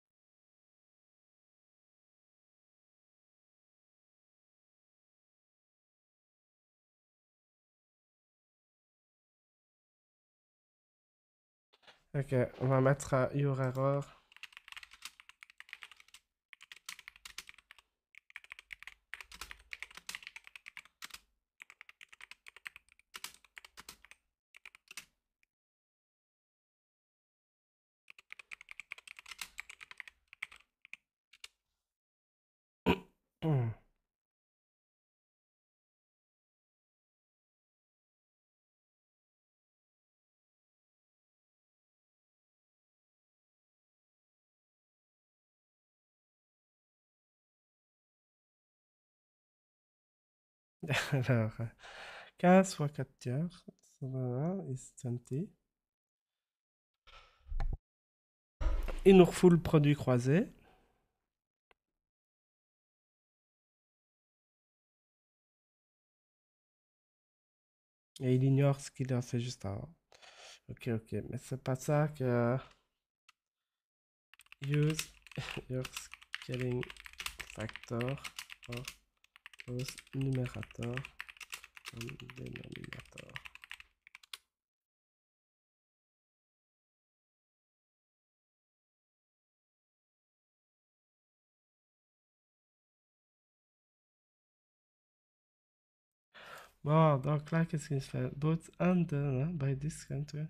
S1: Ok, on va mettre your error. Alors, 15 fois 4 tiers, ça va, is 20. Il nous refoule le produit croisé. Et il ignore ce qu'il a fait juste avant. Ok, ok, mais c'est pas ça que... Use your scaling factor for both numerator and denominator. Bon, donc là, qu'est-ce qu'il fait? Both and by this country.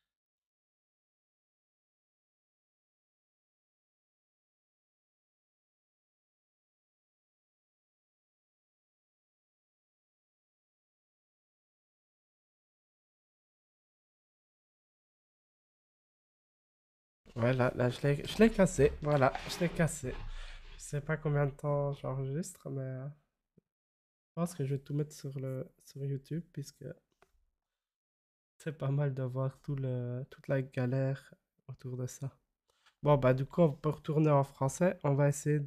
S1: Ouais, là, je l'ai cassé. Voilà, je l'ai cassé. Je sais pas combien de temps j'enregistre, mais je pense que je vais tout mettre sur YouTube, puisque c'est pas mal de voir toute la galère autour de ça. Bon, bah, du coup, on peut retourner en français. On va essayer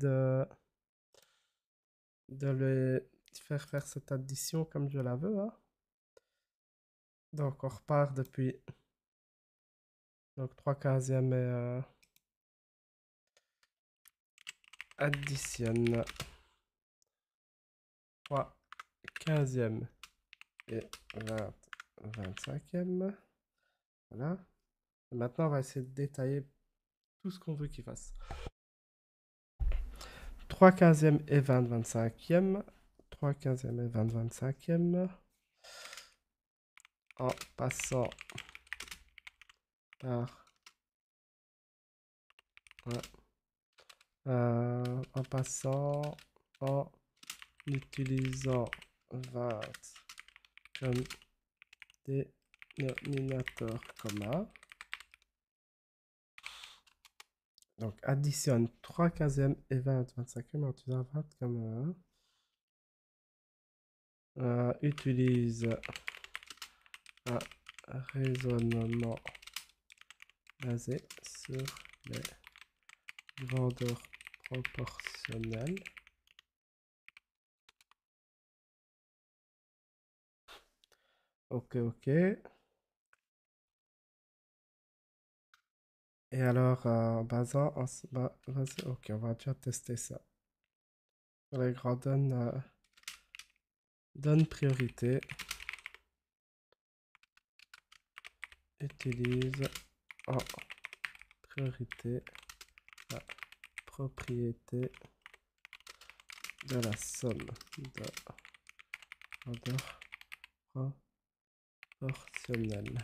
S1: de le faire faire cette addition comme je la veux, hein. Donc, on repart depuis donc 3 quinzièmes et additionne 3 quinzièmes et 20 25e. Voilà. Et maintenant, on va essayer de détailler tout ce qu'on veut qu'il fasse. 3 quinzièmes et 20 25e. 3 quinzièmes et 20 25e. En passant par... ouais, en passant en utilisant 20 comme dénominateur commun. Donc, additionne 3 quinzièmes et 20 25e en utilisant 20 comme utilise un raisonnement basé sur les grandeurs proportionnelles. Ok, ok. Et alors, basant vas-y, ok, on va déjà tester ça. Les grands donne priorité. Utilise en priorité la propriété de la somme de grandeur proportionnelle.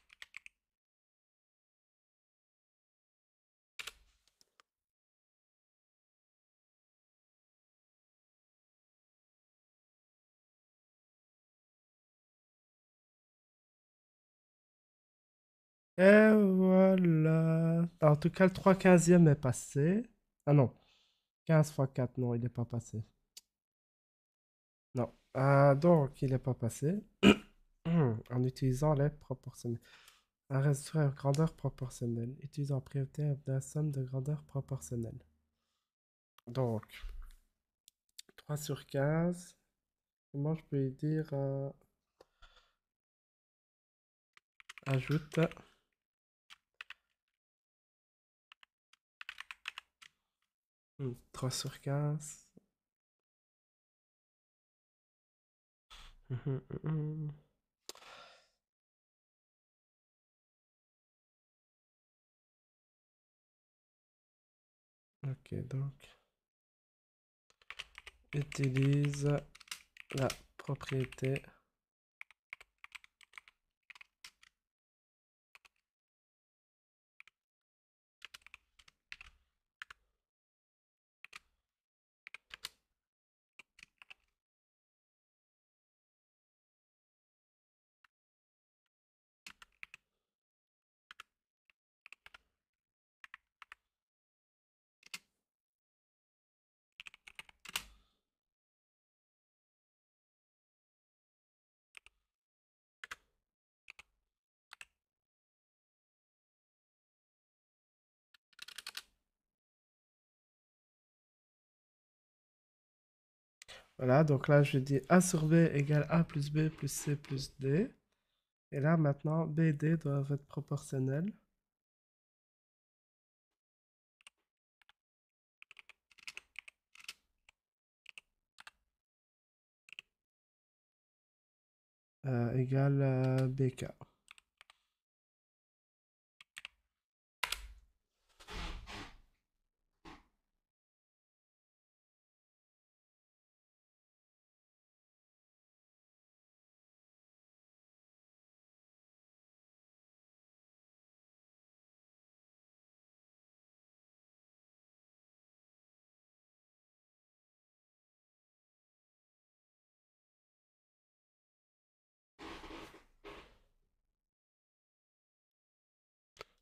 S1: Et voilà. En tout cas, le 3 quinzième est passé. Ah non, 15 fois 4 non, il n'est pas passé. Non. Donc, il n'est pas passé. En utilisant les proportionnels. Un résultat à grandeur proportionnelle. Utilisant en priorité la somme de grandeur proportionnelle. Donc, 3 sur 15. Comment je peux lui dire ajoute 3 sur 15. Ok, donc utilise la propriété Voilà, donc là, je dis A sur B égale A plus B plus C plus D. Et là, maintenant, B et D doivent être proportionnels. Égale BK.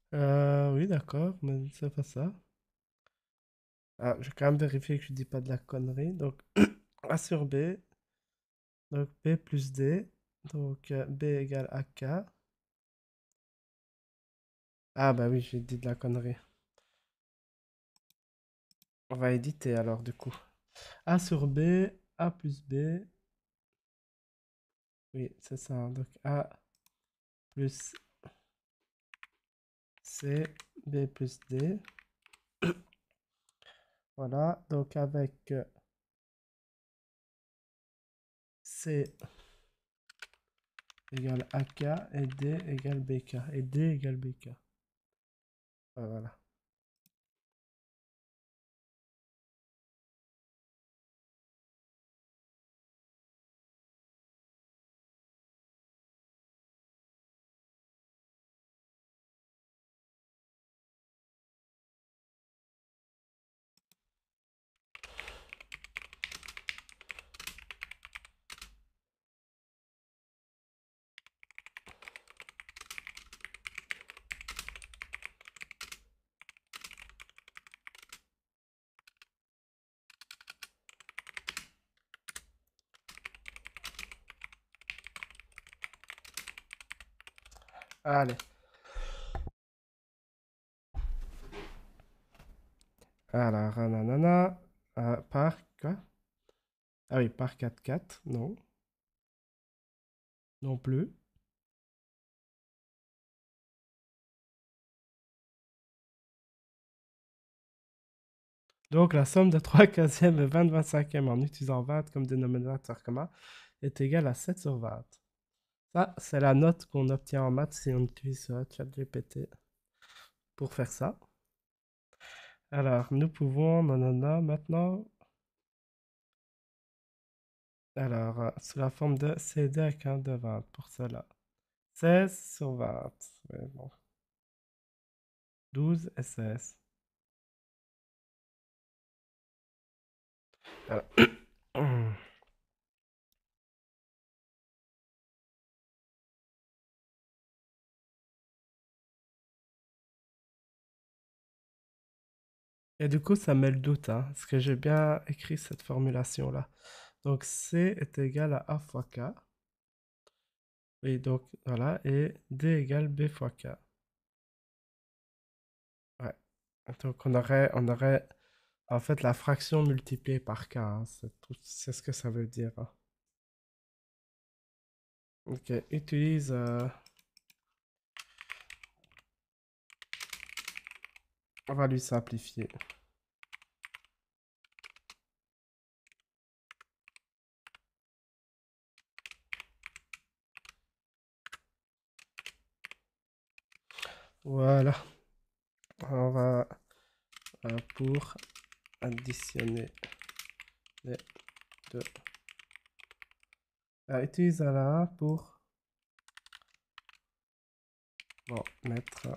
S1: Oui, d'accord, mais c'est pas ça. Ah, je vais quand même vérifier que je dis pas de la connerie. Donc, A sur B, donc B plus D, donc B égale AK. Ah, bah oui, j'ai dit de la connerie. On va éditer alors, du coup. A sur B, A plus B. Oui, c'est ça. Donc, A plus C, B plus D. Voilà, donc avec C égale AK et D égale BK. Et D égale BK. Ouais, voilà. Allez. Alors, nanana. Par quoi? Ah oui, par 4-4. Non. Non plus. Donc, la somme de 3 quinzièmes et 20 25e en utilisant 20 comme dénominateur commun est égale à 7 sur 20. Ça, c'est la note qu'on obtient en maths si on utilise ChatGPT pour faire ça. Alors, nous pouvons, nanana, maintenant, alors, sous la forme de CD avec un de 20 pour cela. 16 sur 20. Ouais, bon. 12 et 16. Alors. Et du coup, ça met le doute, hein, parce que j'ai bien écrit cette formulation-là. Donc, C est égal à A fois K. Et donc, voilà, et D égale B fois K. Ouais. Donc, on aurait en fait la fraction multipliée par K, hein, c'est ce que ça veut dire, hein. Ok, utilise. On va lui simplifier. Voilà. On va pour additionner les deux. Utilise la pour bon, mettre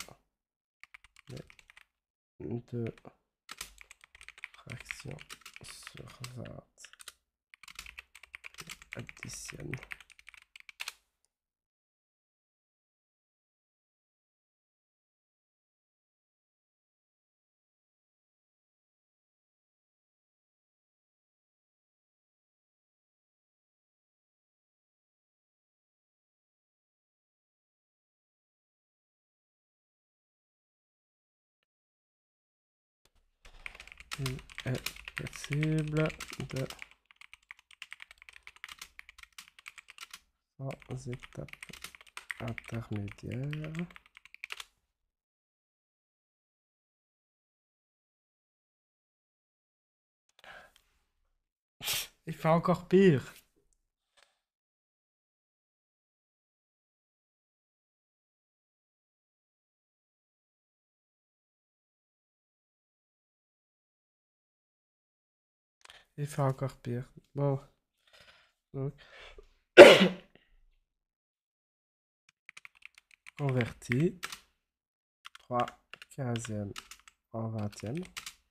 S1: les deux fractions sur 20. Additionne. Il est possible de sans étape intermédiaire. Il fait encore pire. Il fait encore pire. Bon, donc, converti. 3 quinzièmes en 20e.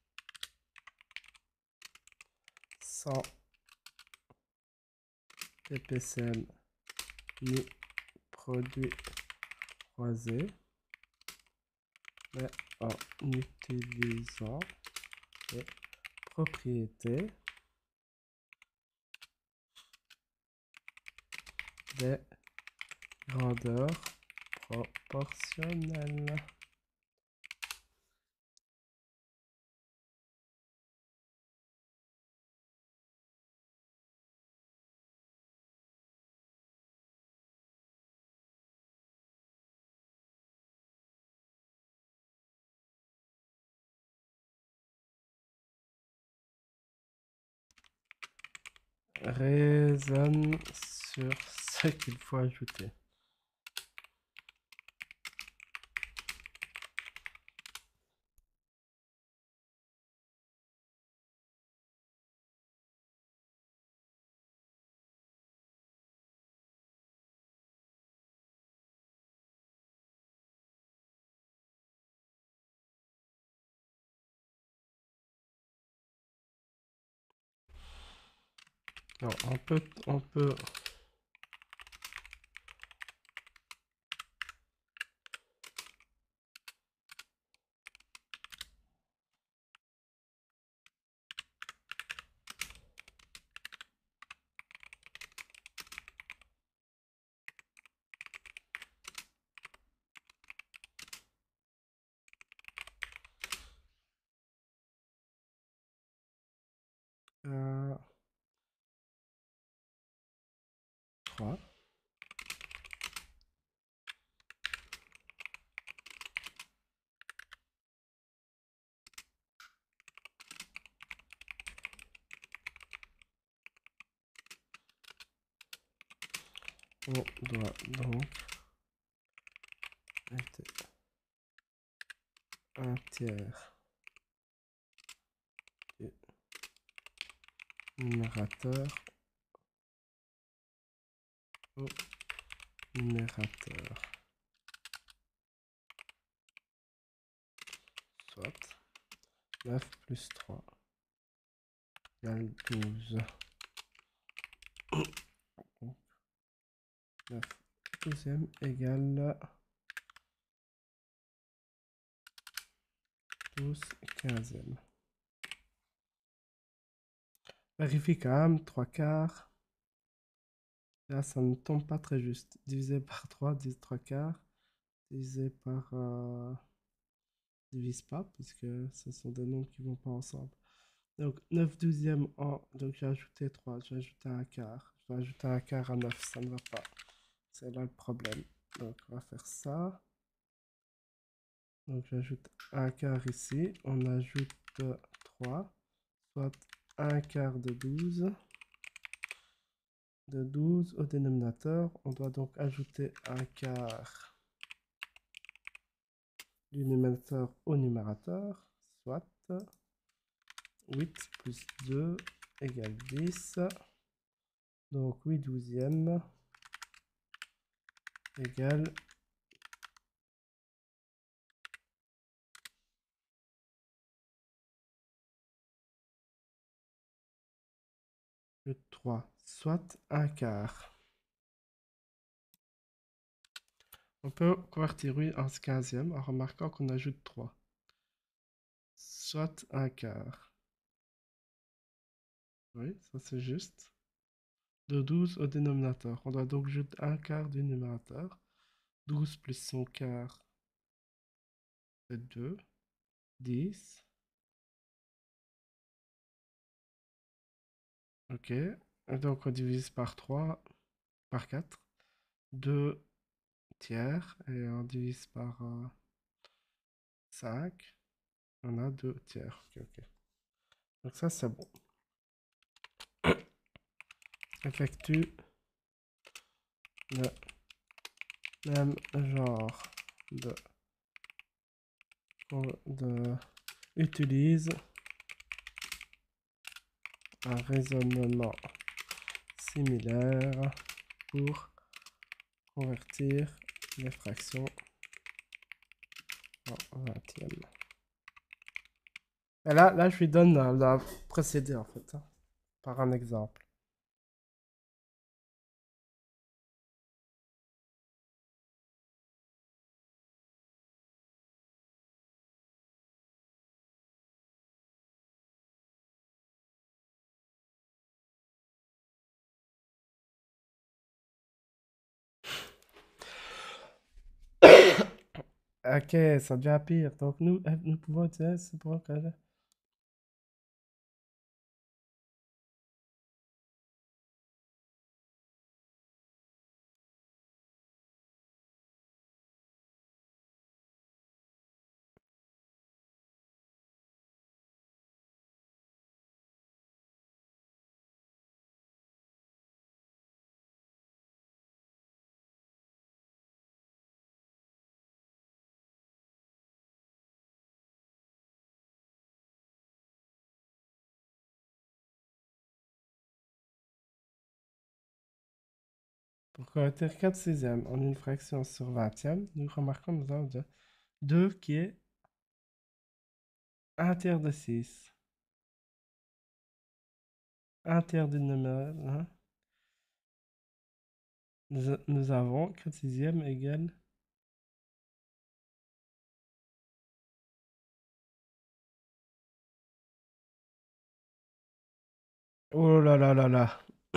S1: Sans TPCM ni produit croisé. mais en utilisant les propriétés des grandeurs proportionnelles. Raisonne sur ce qu'il faut ajouter. Non, on peut. Euh, 3. On doit donc être un tiers du numérateur au numérateur. Soit 9 plus 3 égale 12. 9 douzième égale 12 quinzième. Vérifie quand même, 3 quarts. Là, ça ne tombe pas très juste. Divisé par 3, 3 quarts. Divisé par... divise pas, puisque ce sont des nombres qui vont pas ensemble. Donc 9 douzièmes en... Donc j'ai ajouté 3, j'ai ajouté un quart. Je dois ajouter un quart à 9, ça ne va pas. C'est là le problème. Donc on va faire ça. Donc j'ajoute un quart ici. On ajoute 3, soit un quart de 12. De 12 au dénominateur. On doit donc ajouter un quart du numérateur au numérateur. Soit 8 plus 2 égale 10. Donc 8 douzièmes égale 3, soit un quart. On peut convertir 8 en 15e en remarquant qu'on ajoute 3. Soit un quart. Oui, ça c'est juste. De 12 au dénominateur. On doit donc ajouter un quart du numérateur. 12 plus son quart, c'est 2. 10. Ok. Et donc on divise par 3, par 4. 2 tiers. Et on divise par 5. On a 2 tiers. Ok, ok. Donc ça c'est bon. Effectue le même genre utilise un raisonnement similaire pour convertir les fractions en vingtième. Et là, je lui donne la procédé en fait, hein, par un exemple. Ok, ça devient pire. Donc nous pouvons utiliser ce programme. Pour convertir 4 sixièmes en une fraction sur vingtième, nous remarquons que nous avons 2 qui est un tiers de 6. Un tiers du numéro. Hein. Nous avons 4 sixièmes égale. Oh là là là là.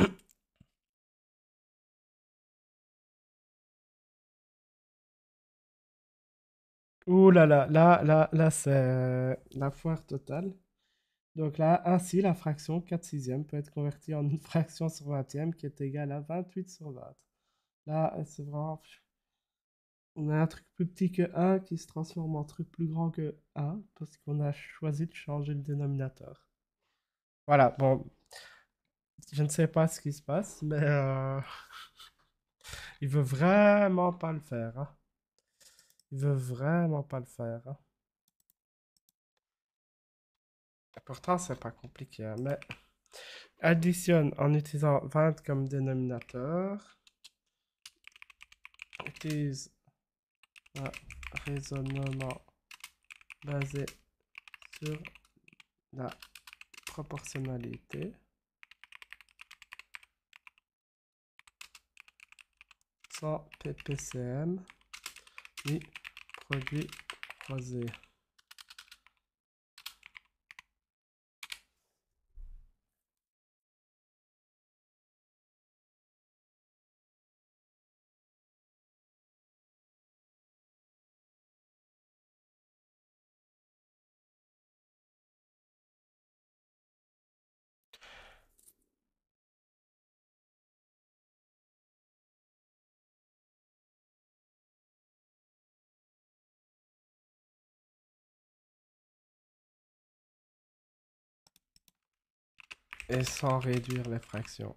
S1: Ouh là, c'est la foire totale. Donc là, ainsi, la fraction 4 sixièmes peut être convertie en une fraction sur vingtième qui est égale à 28 sur 20. Là, c'est vraiment... On a un truc plus petit que un qui se transforme en truc plus grand que un parce qu'on a choisi de changer le dénominateur. Voilà, bon, je ne sais pas ce qui se passe, mais il veut vraiment pas le faire. Hein. Il veut vraiment pas le faire. Hein. Pourtant, c'est pas compliqué, hein, mais additionne en utilisant 20 comme dénominateur. Utilise un raisonnement basé sur la proportionnalité sans PPCM ni produit croisé. Et sans réduire les fractions.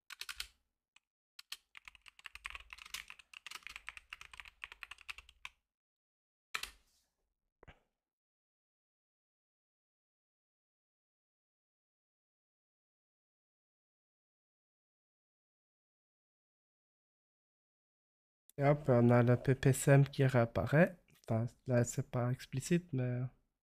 S1: Et hop, on a le PPCM qui réapparaît. Enfin, là, c'est pas explicite, mais...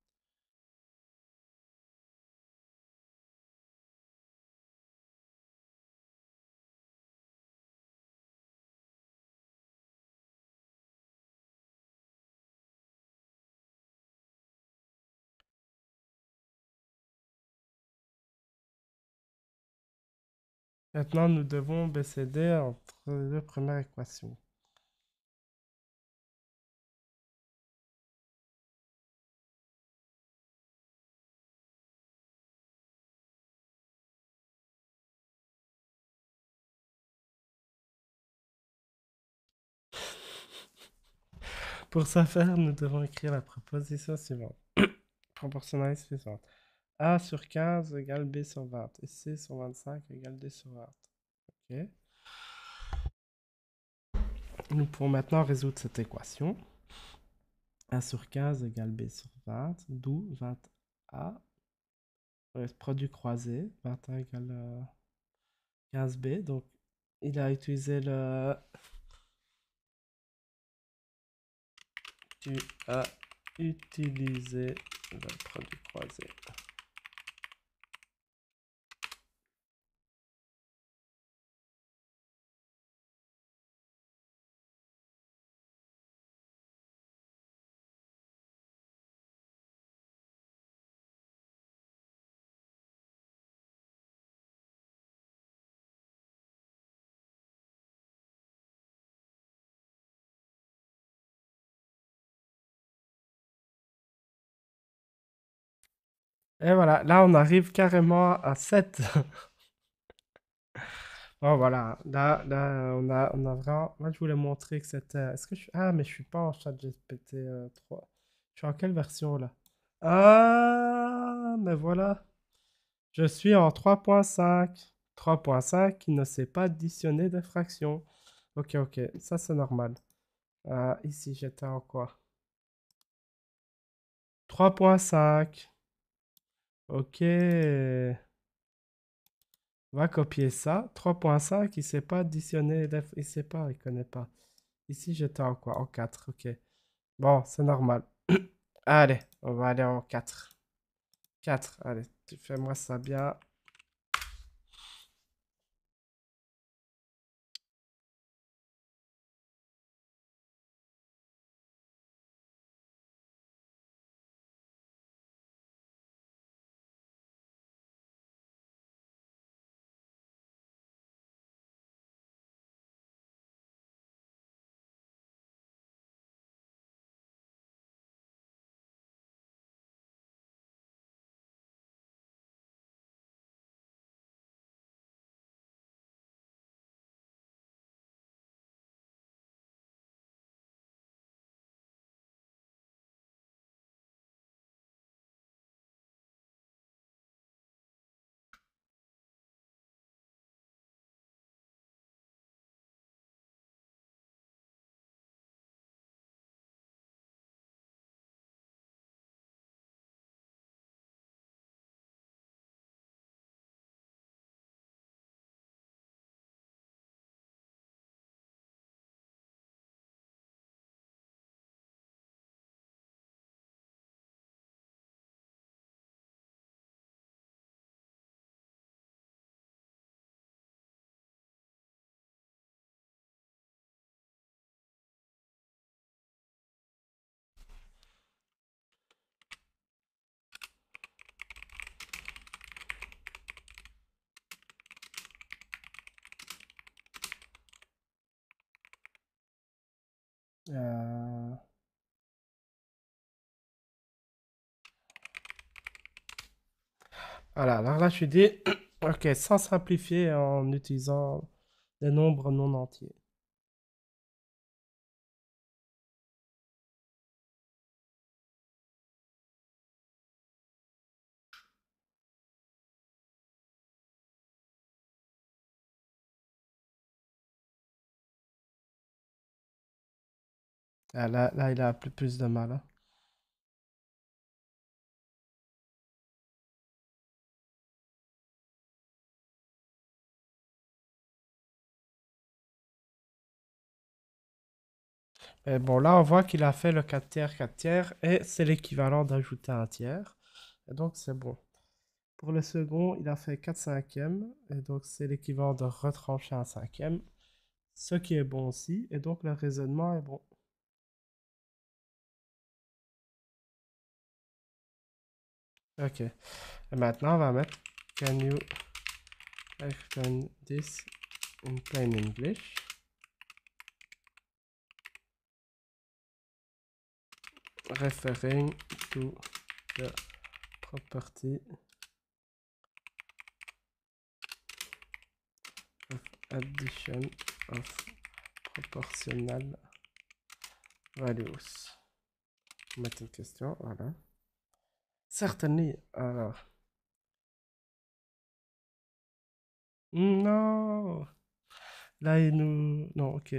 S1: Maintenant, nous devons BCD entre les deux premières équations. Pour ce faire, nous devons écrire la proposition suivante. Proportionnalité suivante. A sur 15 égale B sur 20. Et C sur 25 égale D sur 20. Ok. Nous pourrons maintenant résoudre cette équation. A sur 15 égale B sur 20, d'où 20A. Produit croisé, 21 égale 15B. Donc, il a utilisé le... Tu as utilisé le produit croisé. Et voilà, là on arrive carrément à 7. Bon voilà, là on a vraiment... Moi je voulais montrer que c'était... Est-ce que je... Ah mais je suis pas en chat GPT 3. Je suis en quelle version là? Ah mais voilà, je suis en 3.5. 3.5 qui ne sait pas additionner des fractions. Ok, ok, ça c'est normal. Ici j'étais en quoi? 3.5. Ok. On va copier ça. 3.5, il sait pas additionner, il sait pas, il connaît pas. Ici, j'étais en quoi? En 4, ok. Bon, c'est normal. Allez, on va aller en 4. 4, allez, tu fais-moi ça bien. Euh, Voilà, alors là, je suis dit, ok, sans simplifier en utilisant des nombres non entiers. Là, il a plus de mal, hein. Mais bon, là, on voit qu'il a fait le 4 tiers, 4 tiers, et c'est l'équivalent d'ajouter un tiers. Et donc, c'est bon. Pour le second, il a fait 4 cinquièmes, et donc c'est l'équivalent de retrancher un cinquième, ce qui est bon aussi, et donc le raisonnement est bon. Ok, et maintenant on va mettre can you explain this in plain English? Referring to the property of addition of proportional values. On va mettre une question, voilà. Certainly, alors. Non! Là, il nous... Non, ok.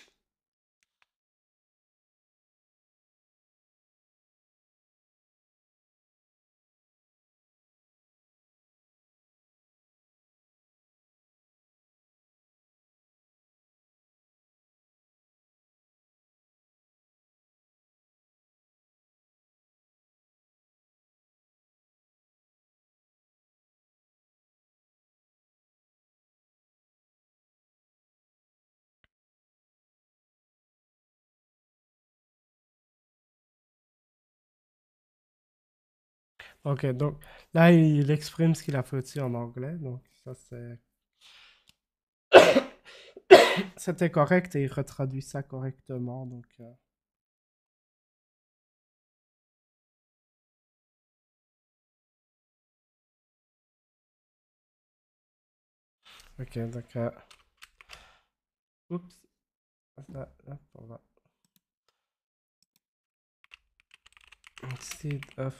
S1: Ok, donc là, il exprime ce qu'il a fait aussi en anglais, donc ça c'est... C'était correct et il retraduit ça correctement, donc... Ok, donc, oups, là, hop, on va instead of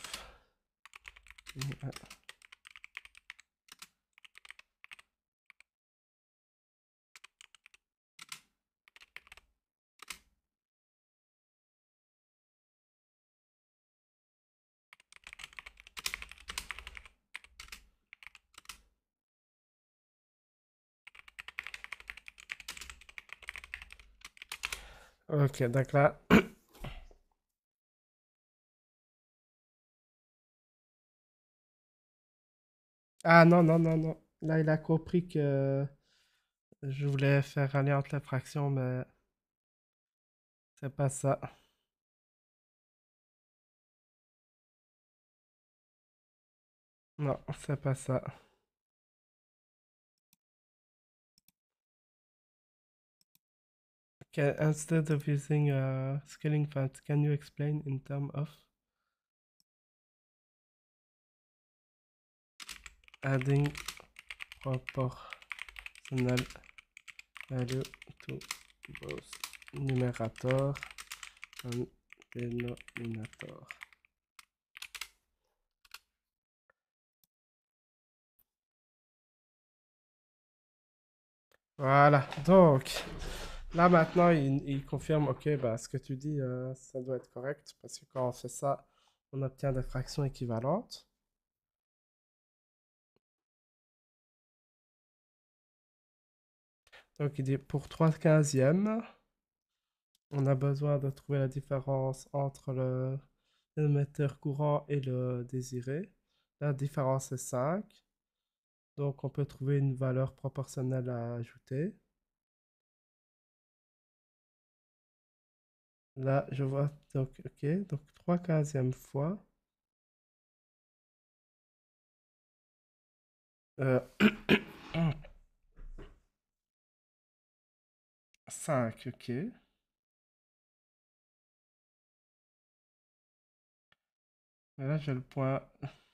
S1: ok, donc là, ah non, non, non, non, là il a compris que je voulais faire aller entre les fractions, mais c'est pas ça. Non, c'est pas ça. Instead of using a scaling font, can you explain in terms of adding proportional value to both numerator and denominator? Voilà, donc là maintenant il confirme, ok, bah, ce que tu dis, ça doit être correct, parce que quand on fait ça, on obtient des fractions équivalentes. Donc il dit pour 3/15, on a besoin de trouver la différence entre le dénominateur courant et le désiré. La différence est 5, donc on peut trouver une valeur proportionnelle à ajouter. Là, je vois, donc, ok, donc 3/15 fois. Euh, 5, ok. Et là, j'ai le point